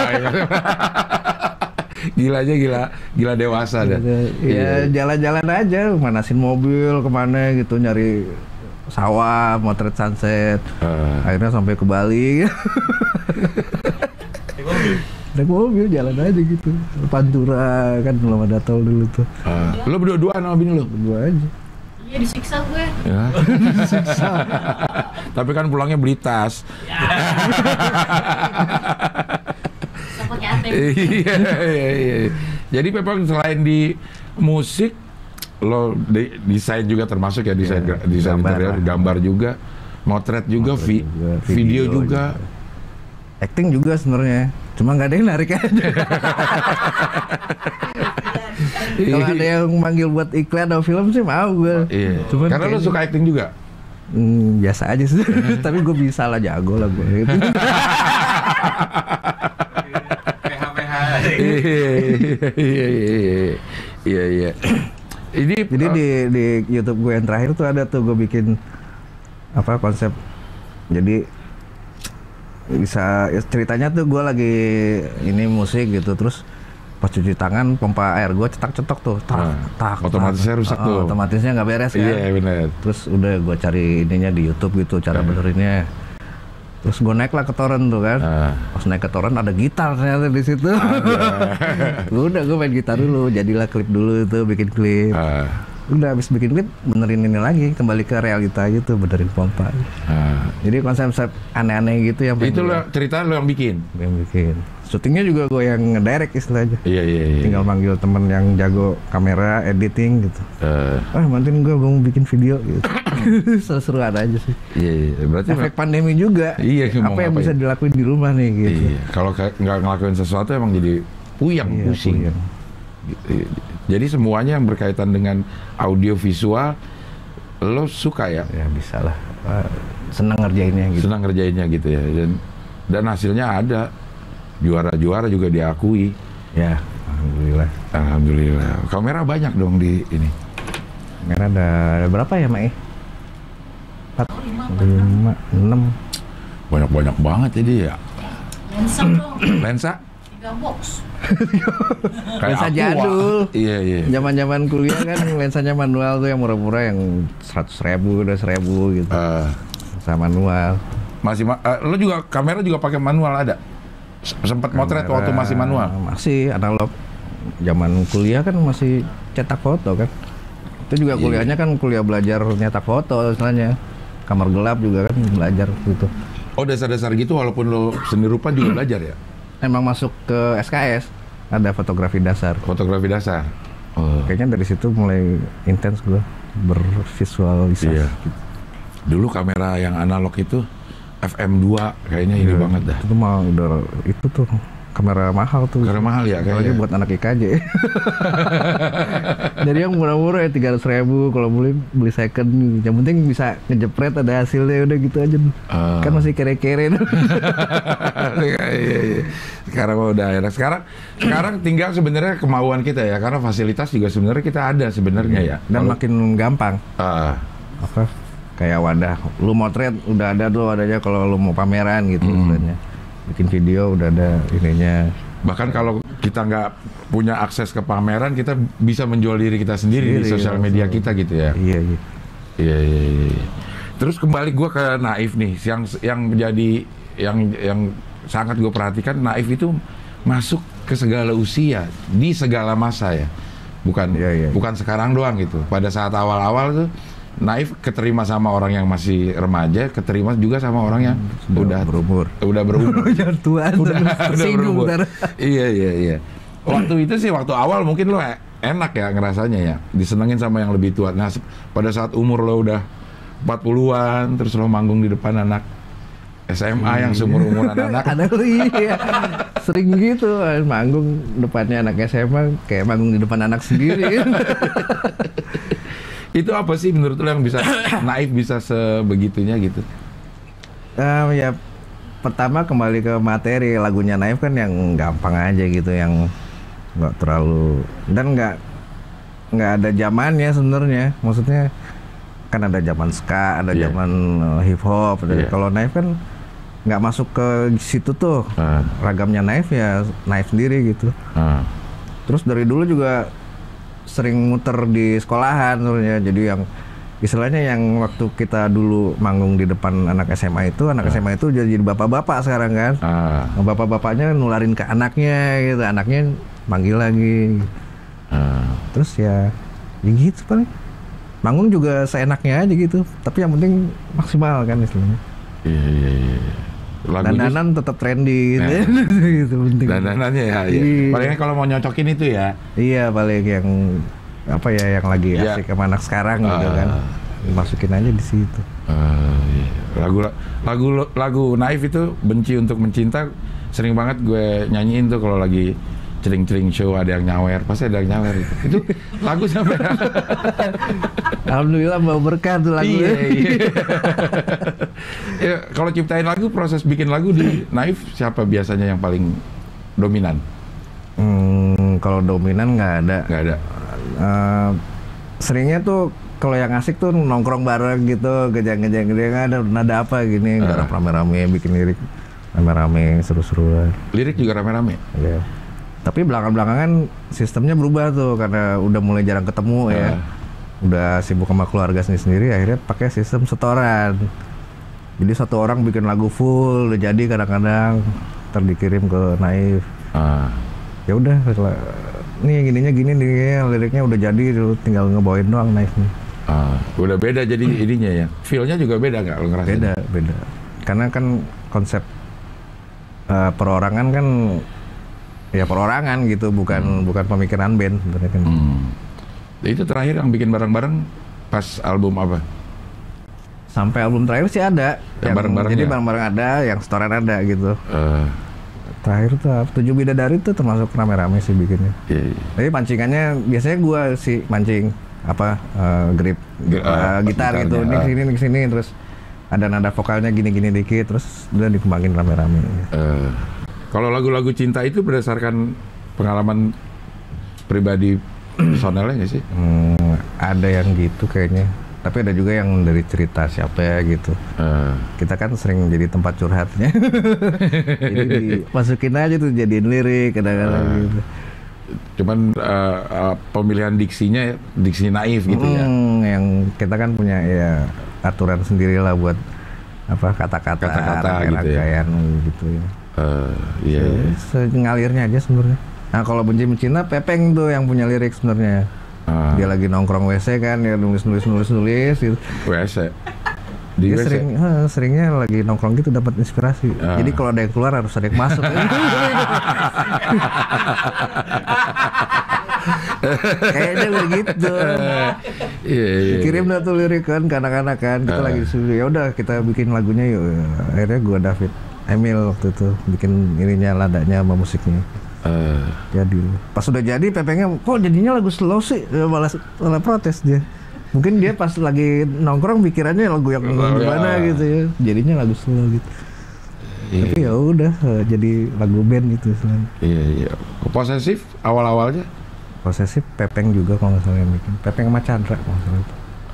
Gila dewasa dah. Ya jalan-jalan aja, manasin mobil kemana gitu, nyari sawah, motret sunset. Akhirnya sampai ke Bali. Naik mobil jalan aja gitu. Pantura kan belum ada tol dulu tuh. Lo berdua-duaan sama bini lo? Berdua aja. Iya disiksa gue. Ya. Disiksa. Tapi kan pulangnya beli tas. Iya. Jadi memang selain di musik, lo desain juga termasuk ya, desain interior, gambar juga, motret juga, video juga. Acting juga sebenarnya, cuma nggak ada yang narik aja. Kalau ada yang manggil buat iklan atau film sih mau gue. Iya. Karena lo suka acting juga? Biasa aja sih, tapi gue bisa lah, jago lah gue. Iya. Ini jadi di YouTube gue yang terakhir tuh ada tuh gue bikin apa konsep. Jadi bisa ceritanya tuh gue lagi ini musik gitu, terus pas cuci tangan pompa air gue cetak-cetok tuh, tak otomatisnya rusak tuh. Otomatisnya nggak beres kan. Iya benar. Terus udah gue cari ininya di YouTube gitu cara benerinnya. Terus gue naik lah ke torrent tuh kan. Pas naik ke torrent ada gitar ternyata di situ. Udah gue main gitar dulu, jadilah klip dulu itu, bikin klip. Udah habis bikin klip benerin ini lagi, kembali ke realita gitu, benerin pompa. Jadi konsep aneh-aneh gitu yang itu lo cerita lo yang bikin. Syutingnya juga gue yang ngedirect istilahnya. Iya. Tinggal manggil temen yang jago kamera, editing gitu. Bantuin gue mau bikin video gitu. Seru-seruan aja sih. Iya. Berarti efek pandemi juga. Iya. Apa yang bisa dilakuin di rumah nih gitu. Iya. Kalau nggak ngelakuin sesuatu emang jadi pusing. Jadi semuanya yang berkaitan dengan audio visual lo suka ya? Ya bisa lah. Senang ngerjainnya gitu. Ya. Dan hasilnya ada. Juara-juara juga diakui. Ya, Alhamdulillah. Kamera banyak dong di ini. Kamera ada berapa ya, Mak? 4, 5, 6. Banyak banget jadi ya. Lensa dong. Lensa? 3 box. Lensa jadul. Iya. Zaman-zaman kuliah kan lensanya manual tuh yang murah-murah yang 100.000, 200.000 gitu. Sama manual. Lo juga kamera juga pakai manual ada? Sempat motret waktu masih manual? Masih analog. Zaman kuliah kan masih cetak foto kan. Itu juga kuliahnya kan kuliah belajar nyetak foto istilahnya. Kamar gelap juga kan belajar gitu. Oh dasar-dasar gitu walaupun lo seni rupa juga belajar ya? Emang masuk ke SKS ada fotografi dasar. Kayaknya dari situ mulai intens gue bervisualisasi. Iya. Dulu kamera yang analog itu FM2 kayaknya ini banget dah. Itu mah udah itu tuh kamera mahal tuh. Kamera mahal ya kayaknya. Buat anak IKJ. Jadi yang murah-murah ya 300.000, kalau beli second. Yang penting bisa ngejepret ada hasilnya, udah gitu aja. Kan masih kere-kere. Iya. Sekarang udah enak. Sekarang tinggal sebenarnya kemauan kita ya, karena fasilitas juga sebenarnya kita ada sebenarnya ya. Dan makin gampang. Apa? Kayak wadah, lu motret udah ada tuh wadahnya kalau lu mau pameran gitu sebenarnya. Bikin video udah ada ininya. Bahkan kalau kita nggak punya akses ke pameran, kita bisa menjual diri kita sendiri di sosial media kita gitu ya. Iya. Terus kembali gue ke Naif nih, yang menjadi yang sangat gue perhatikan, Naif itu masuk ke segala usia, di segala masa ya. Bukan sekarang doang gitu. Pada saat awal-awal tuh Naif keterima sama orang yang masih remaja, keterima juga sama orang yang udah berumur. Jangan tua, udah berumur. Iya. Waktu itu sih, waktu awal mungkin lo enak ya ngerasanya ya, disenengin sama yang lebih tua. Nah, pada saat umur lo udah 40-an, terus lo manggung di depan anak SMA yang seumur-umuran anak. Iya, sering gitu, manggung depannya anak SMA, kayak manggung di depan anak sendiri. Itu apa sih menurut lo yang bisa Naif bisa sebegitunya gitu? Ya pertama kembali ke materi lagunya Naif kan yang gampang aja gitu, yang nggak terlalu, dan nggak ada zamannya sebenarnya. Maksudnya kan ada zaman ska, ada zaman hip hop. Kalau Naif kan nggak masuk ke situ tuh. Ragamnya Naif ya Naif sendiri gitu. Terus dari dulu juga sering muter di sekolahan sebenarnya. Jadi yang istilahnya yang waktu kita dulu manggung di depan anak SMA itu, SMA itu jadi bapak-bapak sekarang kan. Bapak-bapaknya nularin ke anaknya gitu, anaknya manggil lagi. Terus ya gitu paling. Manggung juga seenaknya aja gitu, tapi yang penting maksimal kan istilahnya. Iya. Dandanan tetap trendy gitu. Gitu penting. Dandanannya ya. Iya. Palingnya kalau mau nyocokin itu ya. Iya, paling yang apa ya, yang lagi asik sama anak sekarang gitu kan. Masukin aja di situ. Lagu Naif itu Benci Untuk Mencinta sering banget gue nyanyiin tuh kalau lagi cering-cering show, ada yang nyawer, pasti ada yang nyawer itu lagu sampai. Alhamdulillah bawa berkah tuh lagu. Iya. Ya, kalau ciptain lagu, proses bikin lagu di Naif siapa biasanya yang paling dominan? Kalau dominan nggak ada. Seringnya tuh kalau yang asik tuh nongkrong bareng gitu, gejang-gejang ada nada apa gini, garap rame-rame, bikin lirik rame-rame, seru-seruan. Lirik juga rame-rame. Iya. Tapi belakangan sistemnya berubah tuh karena udah mulai jarang ketemu ya. Udah sibuk sama keluarga sendiri, akhirnya pakai sistem setoran. Jadi satu orang bikin lagu full udah jadi, kadang-kadang dikirim ke Naif. Ya udah, nih gininya gini nih, liriknya udah jadi, tinggal ngebawain doang Naif nih. Udah beda jadi ininya ya. Feel-nya juga beda nggak lo ngerasain? Beda. Karena kan konsep perorangan kan ya perorangan gitu, bukan pemikiran band sebenarnya kan. Itu terakhir yang bikin bareng-bareng pas album apa? Sampai album terakhir sih ada. Yang bareng-bareng. Jadi bareng-bareng ada, yang setoran ada gitu. Terakhir tuh 7 Bidadari tuh termasuk rame-rame sih bikinnya. Jadi pancingannya biasanya gua sih mancing apa grip gitar gitu, ini kesini, terus ada nada vokalnya gini-gini dikit, terus udah dikembangin rame-rame. Kalau lagu-lagu cinta itu berdasarkan pengalaman pribadi personalnya nggak sih? Ada yang gitu kayaknya. Tapi ada juga yang dari cerita siapa ya gitu. Kita kan sering jadi tempat curhatnya. Jadi dimasukin aja tuh jadiin lirik kadang-kadang gitu. Cuman pemilihan diksinya diksi Naif gitu ya. Yang kita kan punya ya aturan sendiri lah buat apa kata-kata gitu ya. Gitu ya. Iya. Ngalirnya aja sebenarnya. Nah kalau Benci Mencinta Pepeng tuh yang punya lirik sebenarnya. Dia lagi nongkrong WC kan, dia nulis gitu. WC. Di dia WC. Seringnya lagi nongkrong gitu dapat inspirasi. Jadi kalau ada yang keluar harus ada yang masuk. Kayaknya begitu. Iya. Kirim dah tuh lirik kan ke anak-anak kan. Kita lagi disuruh, ya udah kita bikin lagunya yuk. Akhirnya gua David Emil waktu itu bikin ininya ladanya sama musiknya. Jadi pas udah jadi Pepengnya kok jadinya lagu slow sih, malah protes dia. Mungkin dia pas lagi nongkrong pikirannya lagu yang gimana gitu ya, jadinya lagu slow gitu. Tapi ya udah jadi lagu band itu sebenarnya. Iya. Posesif awal-awalnya? Posesif Pepeng juga kalau nggak salah yang bikin. Pepeng sama Chandra kalau nggak salah itu.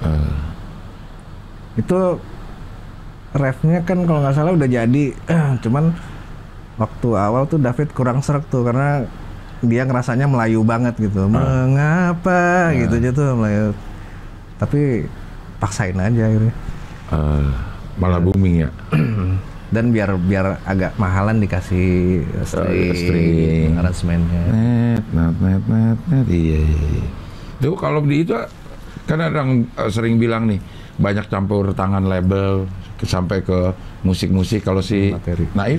Itu refnya kan kalau nggak salah udah jadi, cuman waktu awal tuh David kurang sreg tuh karena dia ngerasanya Melayu banget gitu. Mengapa gitu aja tuh Melayu. Tapi paksain aja akhirnya. Malah booming ya. Dan biar agak mahalan dikasih string aransemennya. Net. Iya. Tuh kalau di itu kan orang sering bilang nih banyak campur tangan label sampai ke musik-musik. Kalau si materi Naif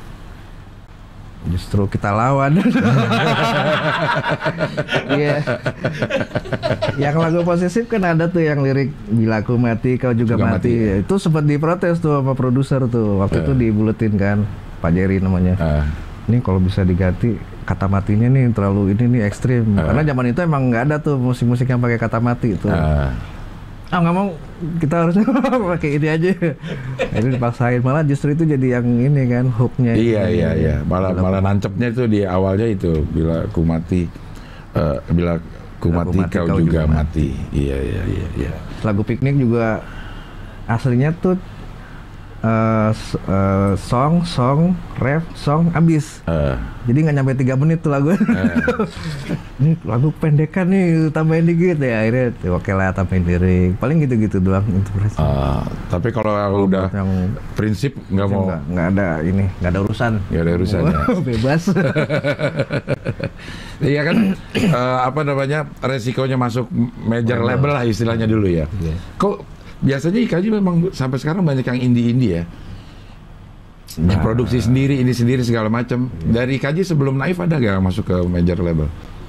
justru kita lawan. Iya. Yang lagu posesif kan ada tuh yang lirik bila aku mati kau juga mati. Itu sempat diprotes tuh sama produser tuh. Waktu itu dibuletin kan Pak Jerry namanya. Ini kalau bisa diganti kata matinya nih terlalu ini nih ekstrim. Karena zaman itu emang nggak ada tuh musik-musik yang pakai kata mati itu. Nggak mau, kita harusnya pakai ini aja. Jadi dipaksain, malah justru itu jadi yang ini kan hooknya. Iya. Malah nancepnya itu di awalnya itu bila ku mati, bila ku mati kau juga mati. Iya. Lagu Piknik juga aslinya tuh ref, song, abis. Jadi nggak nyampe 3 menit tuh lagu. Ini lagu pendekan nih, tambahin dikit ya. Akhirnya oke lah tambahin lirik. Paling gitu-gitu doang interpretasi. Tapi kalau udah yang prinsip nggak mau. Nggak ada ini, nggak ada urusan. Nggak ada urusan ya. Bebas. Iya kan, apa namanya, resikonya masuk major label lah istilahnya dulu ya. Kok biasanya IKJ memang sampai sekarang banyak yang indie-indie ya. Produksi sendiri, ini sendiri segala macam. Dari IKJ sebelum Naif ada gak masuk ke major label?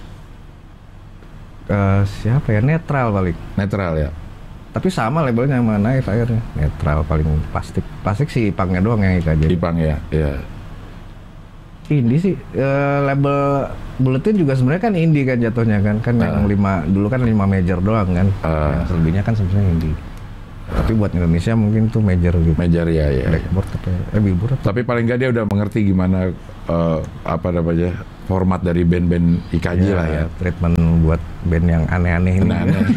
Siapa ya? Netral paling. Netral ya. Tapi sama labelnya sama Naif akhirnya. Netral paling plastik. Plastik sih Ipangnya doang yang IKJ. Ipang ya. Indie sih, label Buletin juga sebenarnya kan indie kan jatuhnya kan. Kan yang 5 dulu kan 5 major doang kan. Yang selebihnya kan sebenarnya indie. Tapi buat Indonesia mungkin tuh major gitu. Major ya. Blackboard Billboard. Tapi paling nggak dia udah mengerti gimana apa namanya format dari band-band IKJ lah ya. Treatment buat band yang aneh-aneh ini.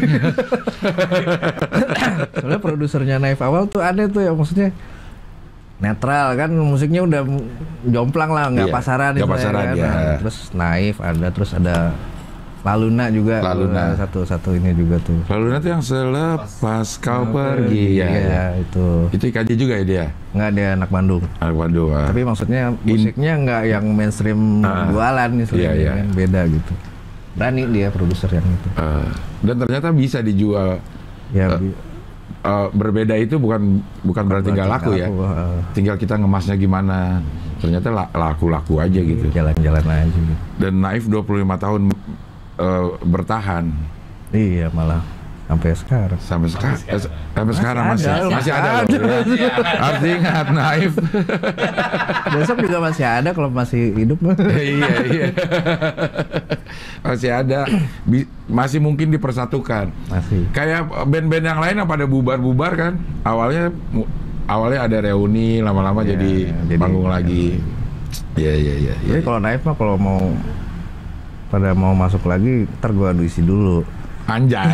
Soalnya produsernya Naif awal tuh ada tuh yang maksudnya netral kan, musiknya udah jomplang lah, nggak pasaran. Nggak pasaran kan. Ya. Terus Naif ada, terus ada Laluna juga. Laluna. Satu ini juga tuh. Laluna tuh yang selepas kau pergi. Iya, itu. Itu IKJ juga ya dia? Nggak, dia anak Bandung. Anak Bandung. Tapi maksudnya musiknya nggak yang mainstream jualan nih, kan beda gitu. Berani dia produser yang itu. Dan ternyata bisa dijual. Ya, berbeda itu bukan berarti nggak laku ya. Tinggal kita ngemasnya gimana. Ternyata laku-laku aja gitu. Jalan-jalan aja gitu. Dan Naif 25 tahun bertahan. Iya, malah sampai sekarang. Sampai sekarang masih ada loh. Ya. Harus ingat Naif. Besok juga masih ada kalau masih hidup. Iya. Masih ada. Masih mungkin dipersatukan. Masih. Kayak band-band yang lain yang pada bubar-bubar kan. Awalnya ada reuni, lama-lama jadi panggung lagi. Iya. Jadi kalau Naif mah kalau mau masuk lagi, ntar gua isi dulu. Anjay.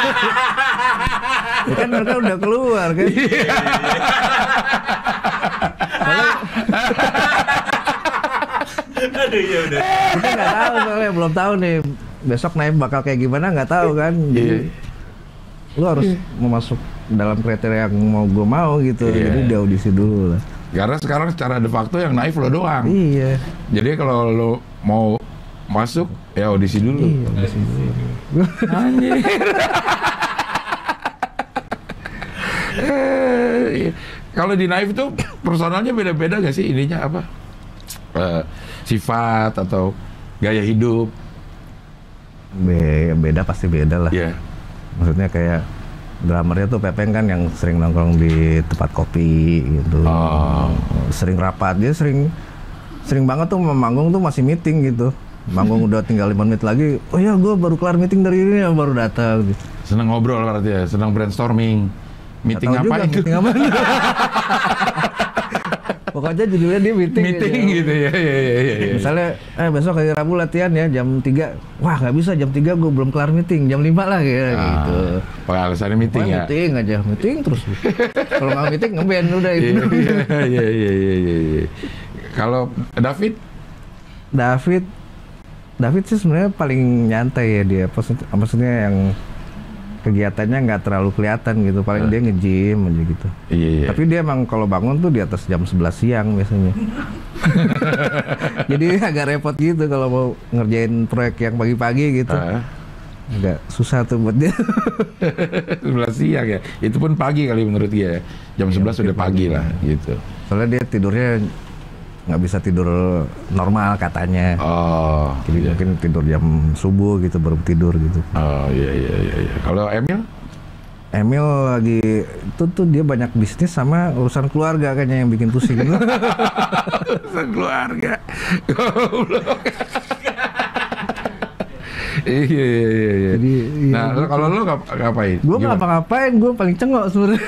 Ya kan mereka udah keluar kan. Aduh, ya udah. Kita nggak tahu soalnya, belum tahu nih besok Naif bakal kayak gimana, nggak tahu kan. Jadi lu harus mau masuk dalam kriteria yang gue mau gitu. Jadi dia audisi dulu lah. Karena sekarang secara de facto yang Naif lo doang. Iya. Jadi kalau lo mau masuk ya audisi dulu. Iya, audisi dulu. Anjir. Kalau di Naif itu personalnya beda-beda gak sih ininya apa? Sifat atau gaya hidup? Beda pasti beda lah. Iya. Maksudnya kayak drummernya tuh Pepeng kan yang sering nongkrong di tempat kopi gitu. Sering rapat, dia sering banget tuh manggung tuh masih meeting gitu. Manggung udah tinggal 5 menit lagi, oh ya gue baru kelar meeting dari ini, baru datang gitu. Seneng ngobrol berarti ya, seneng brainstorming. Meeting ngapain? Meeting apa? Pokoknya judulnya dia meeting gitu ya. Misalnya, besok hari Rabu latihan ya jam 3. Wah nggak bisa, jam 3 gue belum kelar meeting, jam 5 lah gitu. Pokoknya alasannya meeting ya? Meeting terus. Kalau nggak meeting ngeband udah itu. Iya. Kalau David sih sebenarnya paling nyantai ya dia. Maksudnya yang kegiatannya nggak terlalu kelihatan gitu. Paling dia nge-gym aja gitu. Iya. Tapi dia emang kalau bangun tuh di atas jam 11 siang biasanya. Jadi agak repot gitu kalau mau ngerjain proyek yang pagi-pagi gitu. Agak susah tuh buat dia. 11 siang ya. Itu pun pagi kali menurut dia. Jam 11 sudah pagi lah gitu. Soalnya dia tidurnya nggak bisa tidur normal katanya. Jadi mungkin tidur jam subuh gitu baru tidur gitu. Iya. Kalau Emil lagi itu tuh dia banyak bisnis sama urusan keluarga kayaknya yang bikin pusing. Urusan keluarga. Goblok. Iya. Jadi, nah, kalau lo ngapain? Gue nggak ngapa-ngapain, gue paling cengok sebenarnya.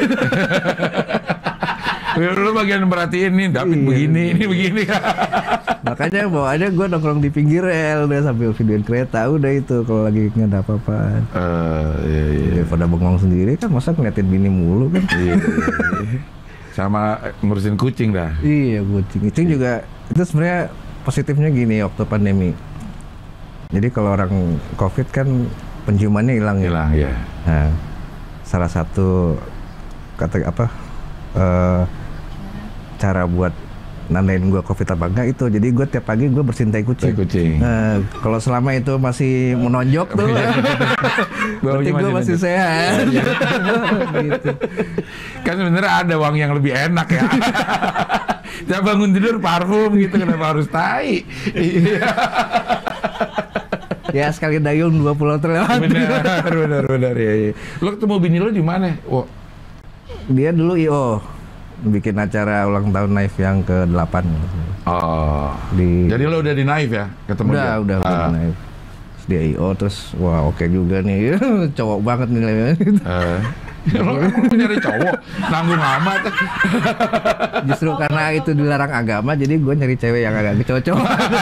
Lu bagian perhatiin nih, David begini, ini begini. Makanya bawaannya gue nongkrong di pinggir rel, udah sambil videoin kereta, udah itu kalau lagi nggak ada apa-apaan. Iya. Daripada bengong sendiri kan, masa ngeliatin bini mulu kan. Iya. Sama ngurusin kucing dah. Iya, kucing juga itu sebenarnya positifnya gini waktu pandemi. Jadi kalau orang COVID kan penciumannya hilang ya. Nah, salah satu cara buat nandain gue COVID apa enggak itu, jadi gue tiap pagi gue bersihin tai kucing. Nah, kalau selama itu masih menonjok tuh, berarti gue masih sehat. Gitu. Kan sebenarnya ada wangi yang lebih enak ya. Tiap bangun tidur parfum gitu, kenapa harus tai? Ya sekali dayung 2 pulau terlewat. Benar ya. Lo ketemu bini lo di mana? Dia dulu IO, bikin acara ulang tahun Naif yang ke-8. Jadi lo udah di Naif ya? Ketemu dia? Udah di Naif. Terus dia IO, terus wah oke juga nih, cowok banget nih. Lo nyari cowok, nanggung amat. Justru karena itu dilarang agama, jadi gue nyari cewek yang agak cocok.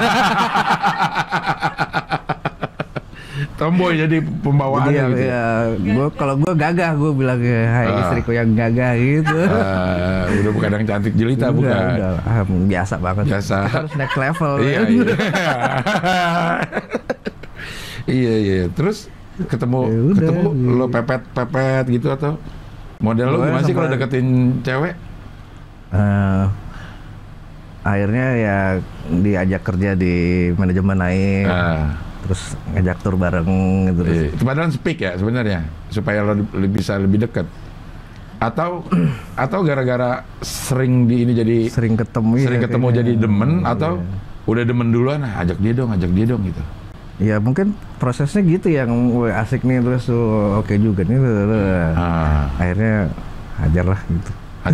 Tomboy jadi pembawaan gitu. Kalau gue gagah, gue bilang hai istriku yang gagah gitu. Udah bukan yang cantik jelita, bukan. Udah, biasa banget. Kita harus next level. Iya. Terus ketemu lo pepet gitu atau model lo gimana sih kalau deketin cewek? Akhirnya ya diajak kerja di manajemen Naif. Terus ngajak tur bareng gitu. Itu padahal speak ya sebenarnya supaya lo bisa lebih dekat. Atau gara-gara sering jadi sering ketemu jadi demen atau udah demen duluan, ajak dia dong gitu. Ya mungkin prosesnya gitu yang asik nih, terus oke juga nih. Akhirnya hajar lah gitu.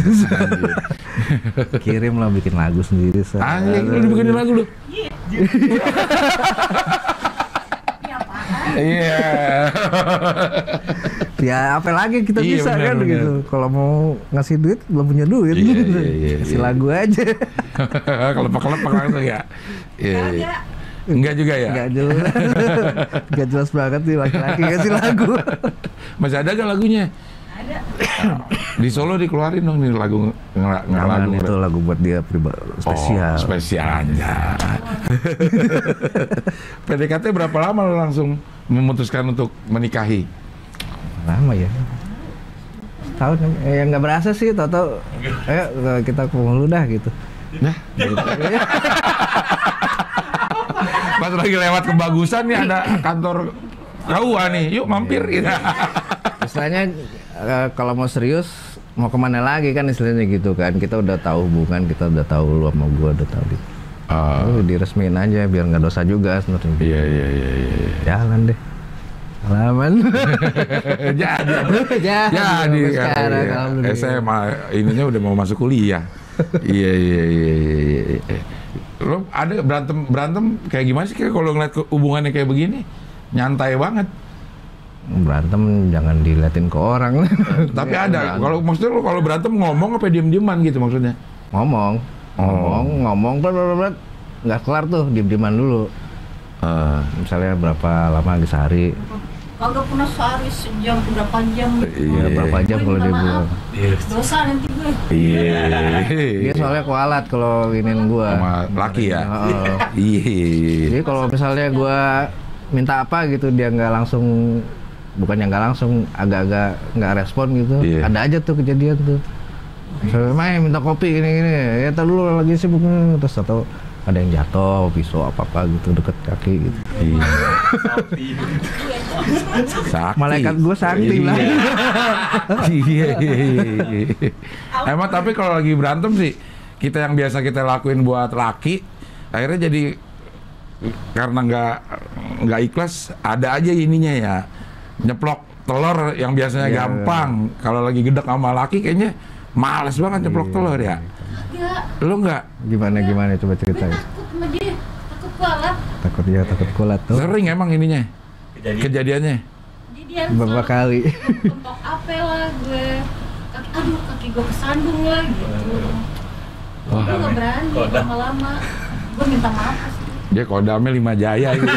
Kirim lah, bikin lagu sendiri. Lu bikin lagu lu? Iya. Ya apa lagi kita bisa bener, kan bener. Gitu. Kalau mau ngasih duit belum punya duit, kasih lagu aja. Kelepak-kelepak langsung ya. Enggak juga ya? Enggak jelas banget nih laki-laki ngasih lagu. Masih ada gak lagunya? Ada. Di Solo dikeluarin dong nih lagu lagu itu lagu buat dia pribadi spesial. Spesialnya. PDKT berapa lama lo langsung memutuskan untuk menikahi? Lama ya. Tahun yang nggak berasa sih, tahu ayo kita kumpul dah gitu. Nah, gitu. Pas lagi lewat Kebagusan nih ada kantor Kaua nih, yuk mampir gitu. Istilahnya kalau mau serius mau kemana lagi kan istilahnya gitu kan, kita udah tahu hubungan, kita udah tahu lu sama gua udah tahu gitu. Diresmiin aja biar nggak dosa juga sebenarnya. Iya. Jalan deh. Pengalaman. Jadi sekarang, alhamdulillah. SMA ininya udah mau masuk kuliah. Iya. Lo ada berantem kayak gimana sih kalau ngeliat hubungannya kayak begini? Nyantai banget. Berantem jangan diliatin ke orang. Tapi ada. Kalau maksudnya lo kalau berantem ngomong apa diem-dieman gitu maksudnya? Ngomong, berat nggak kelar tuh, diem-dieman dulu. Misalnya berapa lama lagi sehari? Kagak pernah sehari sejam, berapa jam? Iya, berapa jam kalau dia bilang. Dosa nanti gue. Iya. Dia soalnya kualat kalau iniin gua. Sama laki ya? Iya. Jadi kalau misalnya gua minta apa gitu, dia nggak langsung, bukannya nggak langsung, agak-agak nggak respon gitu. Iya. Ada aja tuh kejadian tuh. Misalnya main minta kopi gini-gini, ya tar dulu lagi sibuk nih, terus atau ada yang jatuh, pisau apa-apa gitu deket kaki gitu. Iya. Sakti. Malaikat gue sakti lah. Iya. Emang tapi kalau lagi berantem sih, kita yang biasa kita lakuin buat laki, akhirnya jadi karena nggak ikhlas, ada aja ininya ya, nyeplok telur yang biasanya gampang. Kalau lagi gedek sama laki kayaknya males banget nyeplok telur ya. Lo nggak? Gimana coba ceritain. Takut sama dia, takut kualat. Takut kualat tuh. Sering emang ininya kejadiannya. Jadian Beberapa kali. Bentok apa lah gue. Kaki gue kesandung lah gitu. Gue nggak berani lama-lama. Gue minta maaf sih. Dia kodamnya 5 Jaya gitu.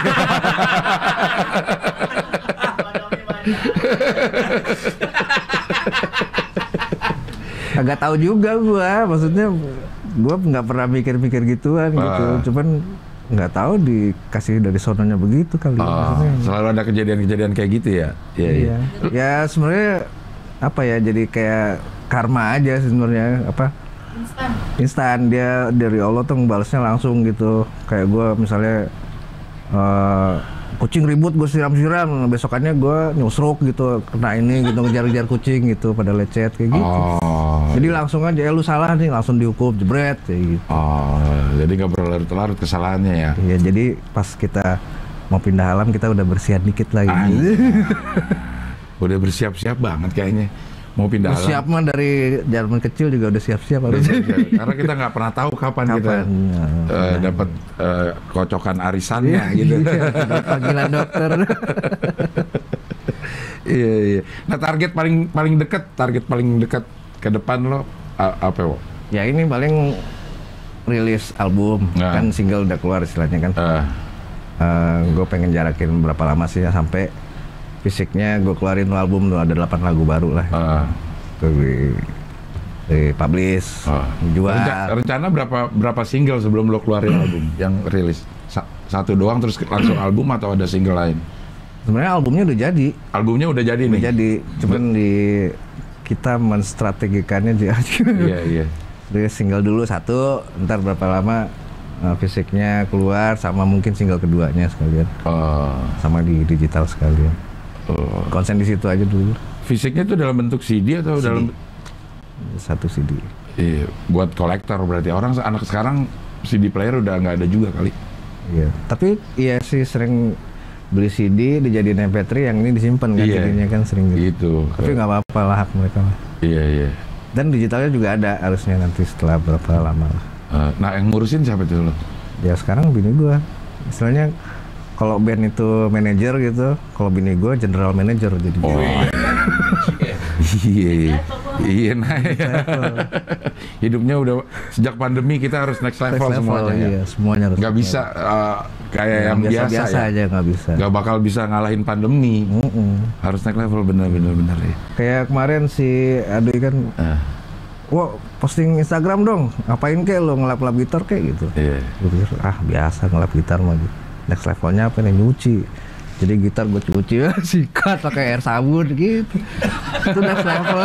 Agak tahu juga gua, maksudnya gua nggak pernah mikir-mikir gituan gitu, cuman nggak tahu dikasih dari sononya begitu kali. Selalu ada kejadian-kejadian kayak gitu ya. Iya. Ya sebenarnya apa ya, jadi kayak karma aja sebenarnya, apa? Instan, dia dari Allah tuh ngebalesnya langsung gitu. Kayak gua misalnya kucing ribut, gue siram-siram, besokannya gue nyusruk gitu, kena ini gitu, ngejar-ngejar kucing gitu, pada lecet kayak gitu. Jadi langsung aja, lu salah nih, langsung dihukum, jebret kayak gitu. Jadi nggak berlarut-larut kesalahannya ya? Iya, jadi pas kita mau pindah alam, kita udah bersiap dikit lagi. Udah bersiap-siap banget kayaknya. Mau pindah alam. Siap mah dari zaman kecil juga udah siap-siap harusnya. Karena kita nggak pernah tahu kapan kita dapat kocokan arisannya gitu. Panggilan dokter. Iya. Nah target paling dekat ke depan lo apa wo? Ya ini paling rilis album, kan single udah keluar istilahnya kan. Gue pengen jarakin berapa lama sih ya, sampai fisiknya gue keluarin album tuh, ada 8 lagu baru lah. Di publish, jual. Rencana berapa single sebelum lo keluarin album yang rilis? Satu doang terus langsung album atau ada single lain? Sebenarnya albumnya udah jadi. Albumnya udah jadi nih. Jadi, cuman kita menstrategikannya aja. Iya. Jadi single dulu satu, ntar berapa lama fisiknya keluar, sama mungkin single keduanya sekalian. Sama di digital sekalian. Konsen di situ aja dulu. Fisiknya itu dalam bentuk CD atau CD. dalam satu CD? Iya, buat kolektor berarti. Anak sekarang CD player udah nggak ada juga kali. Iya. Tapi iya sih sering beli CD dijadiin MP3, yang ini disimpan kan, CD-nya kan sering gitu. Tapi nggak apa-apa lah, hak mereka lah. Iya. Dan digitalnya juga ada harusnya nanti setelah berapa lama lah. Nah yang ngurusin siapa tuh lo? Ya sekarang bini gua. Istilahnya kalau band itu manajer gitu, kalau bini gue general manager jadi. Iya. Nah, hidupnya udah sejak pandemi kita harus next level semuanya. Iya, semuanya harus. Nggak bisa kayak yang biasa ya. Aja nggak bisa. Nggak bakal bisa ngalahin pandemi. Harus next level bener ya. Kayak kemarin si Aduy kan, wah posting Instagram dong, ngapain kek lo ngelap-lap gitar kayak gitu. Iya. Gue pikir biasa ngelap gitar mah gitu. Next levelnya apa nih, nyuci. Jadi gitar gue cuci, sikat pakai air sabun gitu. Itu next level.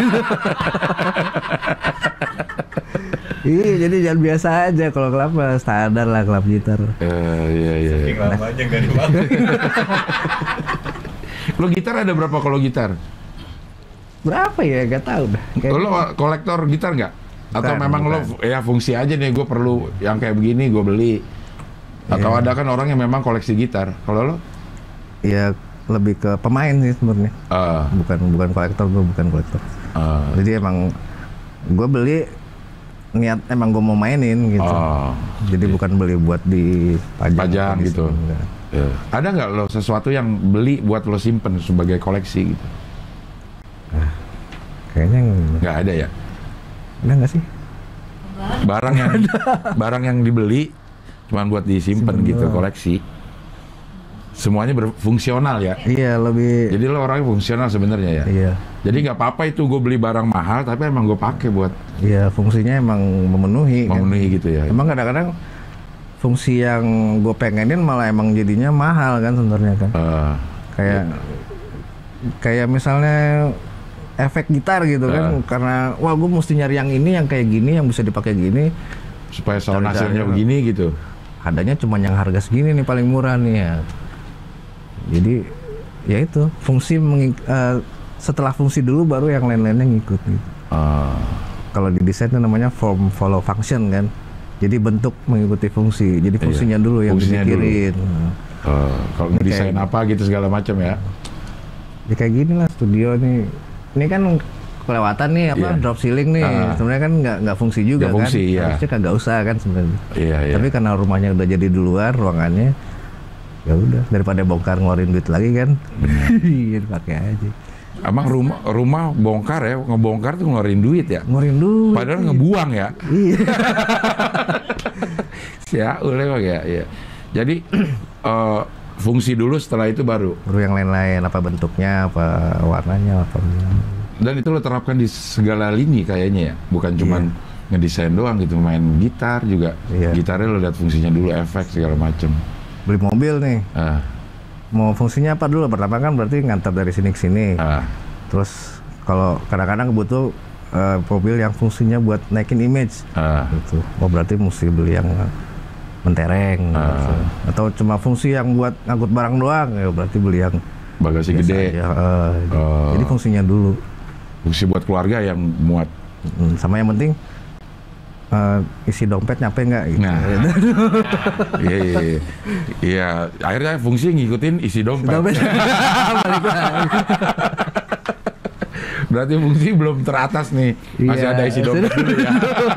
Iya, jadi jangan biasa aja kalau kelap standar lah kelap gitar. Iya. Saking lamanya nggak dibangun. Lo gitar ada berapa kalau gitar? Berapa ya? Gak tahu dah. Lo kolektor gitar nggak? Atau memang lo ya fungsi aja nih, gue perlu yang kayak begini gue beli? Atau ada kan orang yang memang koleksi gitar? Kalau lo? Ya lebih ke pemain sih sebenarnya. Bukan kolektor, gue bukan kolektor. Jadi emang gue beli niat emang gue mau mainin gitu. Jadi bukan beli buat dipajang gitu. Ada nggak lo sesuatu yang beli buat lo simpen sebagai koleksi gitu? Kayaknya nggak ada ya. Ada nggak sih? Barang yang dibeli cuman buat disimpan gitu, koleksi. Semuanya berfungsional ya. Iya, lebih. Jadi lo orangnya fungsional sebenarnya ya. Iya. Jadi nggak apa-apa itu gue beli barang mahal, tapi emang gue pakai buat. Iya, fungsinya emang memenuhi. Memenuhi kan? Gitu ya. Emang kadang-kadang fungsi yang gue pengenin malah emang jadinya mahal kan sebenarnya kan. Kayak misalnya efek gitar gitu kan, karena wah gue mesti nyari yang ini yang kayak gini yang bisa dipakai gini supaya sound hasilnya begini gitu. Adanya cuma yang harga segini nih paling murah nih ya. Jadi ya itu fungsi setelah fungsi dulu baru yang lain-lainnya ngikut gitu. Kalau di desain itu namanya form follow function kan. Jadi bentuk mengikuti fungsi. Jadi fungsinya dulu yang dipikirin. Kalau desain apa gitu segala macam ya. Ya kayak gini lah studio nih. Ini kan kelewatan nih drop ceiling nih. Sebenarnya kan nggak fungsi juga kan. Harusnya kagak usah kan sebenarnya. Tapi karena rumahnya udah jadi duluan ruangannya, ya udah daripada bongkar ngeluarin duit lagi kan. Iya pakai aja. Emang rumah bongkar ya, ngebongkar tuh ngeluarin duit ya? Ngeluarin duit. Padahal ngebuang ya. Iya. Ya, udah ya. Jadi fungsi dulu, setelah itu baru yang lain-lain, apa bentuknya, apa warnanya, apa. Dan itu lo terapkan di segala lini kayaknya ya, bukan cuman ngedesain doang gitu, main gitar juga. Gitarnya lo lihat fungsinya dulu, efek segala macem. Beli mobil nih, mau fungsinya apa dulu? Pertama kan berarti ngantar dari sini ke sini. Terus kalau kadang-kadang butuh mobil yang fungsinya buat naikin image, gitu. Oh berarti mesti beli yang mentereng, gitu. Atau cuma fungsi yang buat ngangkut barang doang, ya berarti beli yang bagasi gede. Jadi fungsinya dulu. Fungsi buat keluarga yang muat. Sama yang penting isi dompet nyampe nggak gitu. Nah, iya. Akhirnya fungsi ngikutin isi dompet. Berarti fungsi belum teratas nih, masih ada isi dompet dulu ya.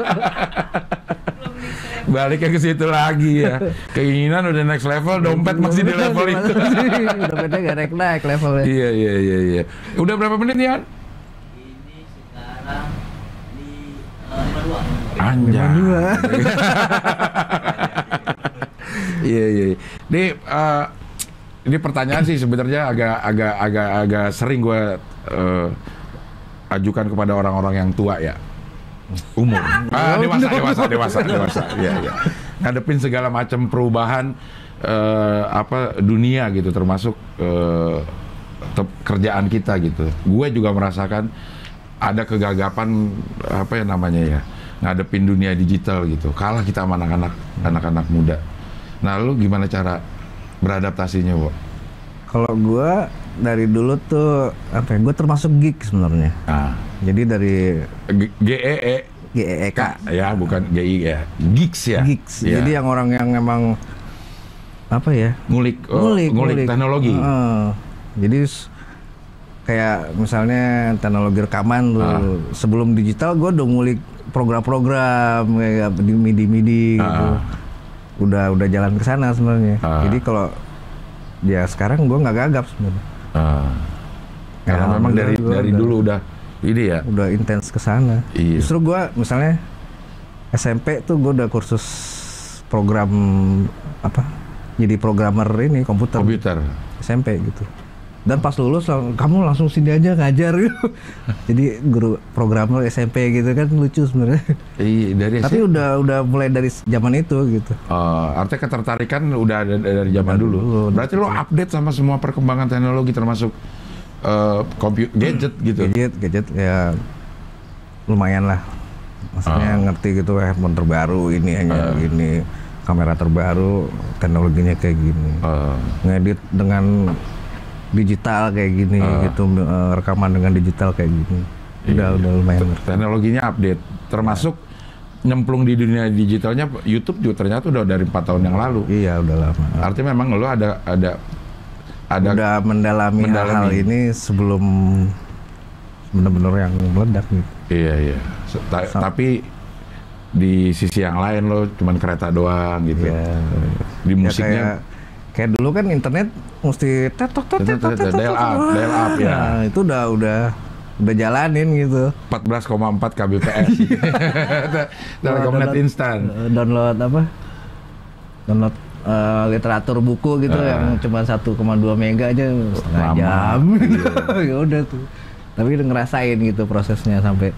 Baliknya ke situ lagi ya. Keinginan udah next level, dompet masih di level itu. Dompetnya nggak naik levelnya. Iya. Udah berapa menit ya? Ini sekarang di 52. Anjay. Iya. Ini pertanyaan sih sebenarnya agak sering gue ajukan kepada orang-orang yang tua ya. Umur. Dewasa. Iya. Ngadepin segala macam perubahan dunia gitu, termasuk kerjaan kita gitu. Gue juga merasakan ada kegagapan ngadepin dunia digital gitu. Kalah kita sama anak-anak muda. Nah, lu gimana cara beradaptasinya, Bo? Kalau gue dari dulu tuh gue termasuk geek sebenarnya. Jadi dari GEEK ya, bukan GI ya. Geeks ya. Geeks. Ya. Jadi yang orang yang emang ngulik teknologi. Jadi kayak misalnya teknologi rekaman tuh sebelum digital gue udah ngulik program-program kayak di MIDI gitu. Udah jalan ke sana sebenarnya. Jadi kalau sekarang gue nggak gagap sebenarnya. Karena memang dari dulu udah ini ya. Udah intens ke sana. Iya. Justru gue misalnya SMP tuh gue udah kursus program jadi programmer ini komputer. SMP gitu. Dan pas lulus kamu langsung sini aja ngajar gitu. Jadi guru programmer SMP gitu kan lucu sebenarnya. Iya, tapi udah mulai dari zaman itu gitu. Artinya ketertarikan udah ada dari zaman dulu. Berarti lo update sama semua perkembangan teknologi termasuk gadget gitu. Gadget ya lumayan lah. Maksudnya ngerti gitu handphone terbaru ini hanya gini, kamera terbaru, teknologinya kayak gini. Ngedit dengan digital kayak gini gitu, rekaman dengan digital kayak gini. Udah lumayan. Teknologinya update, termasuk nyemplung di dunia digitalnya. YouTube juga ternyata udah dari 4 tahun yang lalu. Iya, udah lama. Artinya memang lo ada udah mendalami hal ini sebelum benar-benar yang meledak gitu. Iya. Tapi di sisi yang lain lo cuman kereta doang gitu. Iya. Di musiknya kayak dulu kan internet mesti dial up ya. Nah, itu udah jalanin gitu. 14,4 kbps. Telkomnet instan. Download literatur buku gitu yang cuma 1,2 mega aja setengah jam. Ya udah tuh. Tapi udah ngerasain gitu prosesnya sampai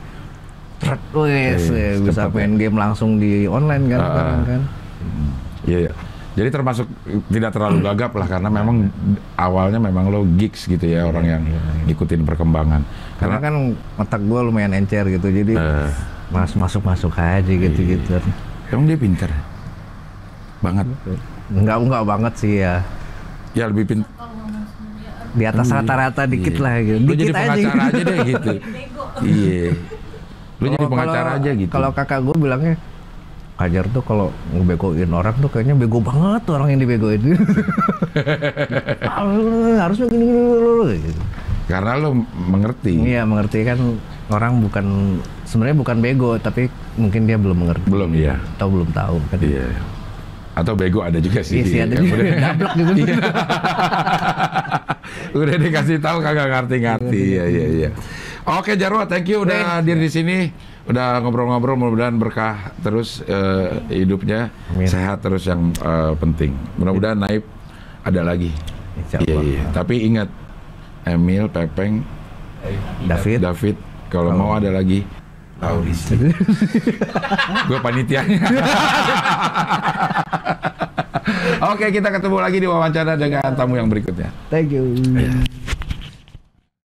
bisa main game langsung di online kan sekarang kan. Iya. Jadi termasuk tidak terlalu gagap lah karena memang awalnya memang lo geeks gitu ya, orang yang ngikutin perkembangan. Karena kan otak gue lumayan encer gitu, jadi masuk aja gitu. Emang dia pintar banget? Enggak banget sih ya. Ya lebih pintar. Di atas rata-rata dikit lah gitu. Lu jadi pengacara aja deh gitu. Iya. Lu jadi pengacara aja gitu. Kalau kakak gue bilangnya, Fajar tuh kalau ngebegoin orang tuh kayaknya bego banget tuh orang yang dibegoin. Harusnya gini gitu. Karena lo mengerti. Iya, mengerti kan orang sebenarnya bukan bego, tapi mungkin dia belum mengerti. Belum, iya. Atau belum tahu kan. Iya. Atau bego ada juga sih. Iya sih, ada juga. Dablek gitu. Udah dikasih tahu kagak ngerti-ngerti. Iya. Oke Jarwo, thank you udah hadir di sini. Udah ngobrol-ngobrol, mudah-mudahan berkah terus hidupnya. Amin. Sehat terus yang penting. Mudah-mudahan Naib ada lagi. Iya. Tapi ingat, Emil, Pepeng, David, kalau mau ada lagi, tahu di sini. Gue panitianya. Oke, kita ketemu lagi di wawancara dengan tamu yang berikutnya. Thank you.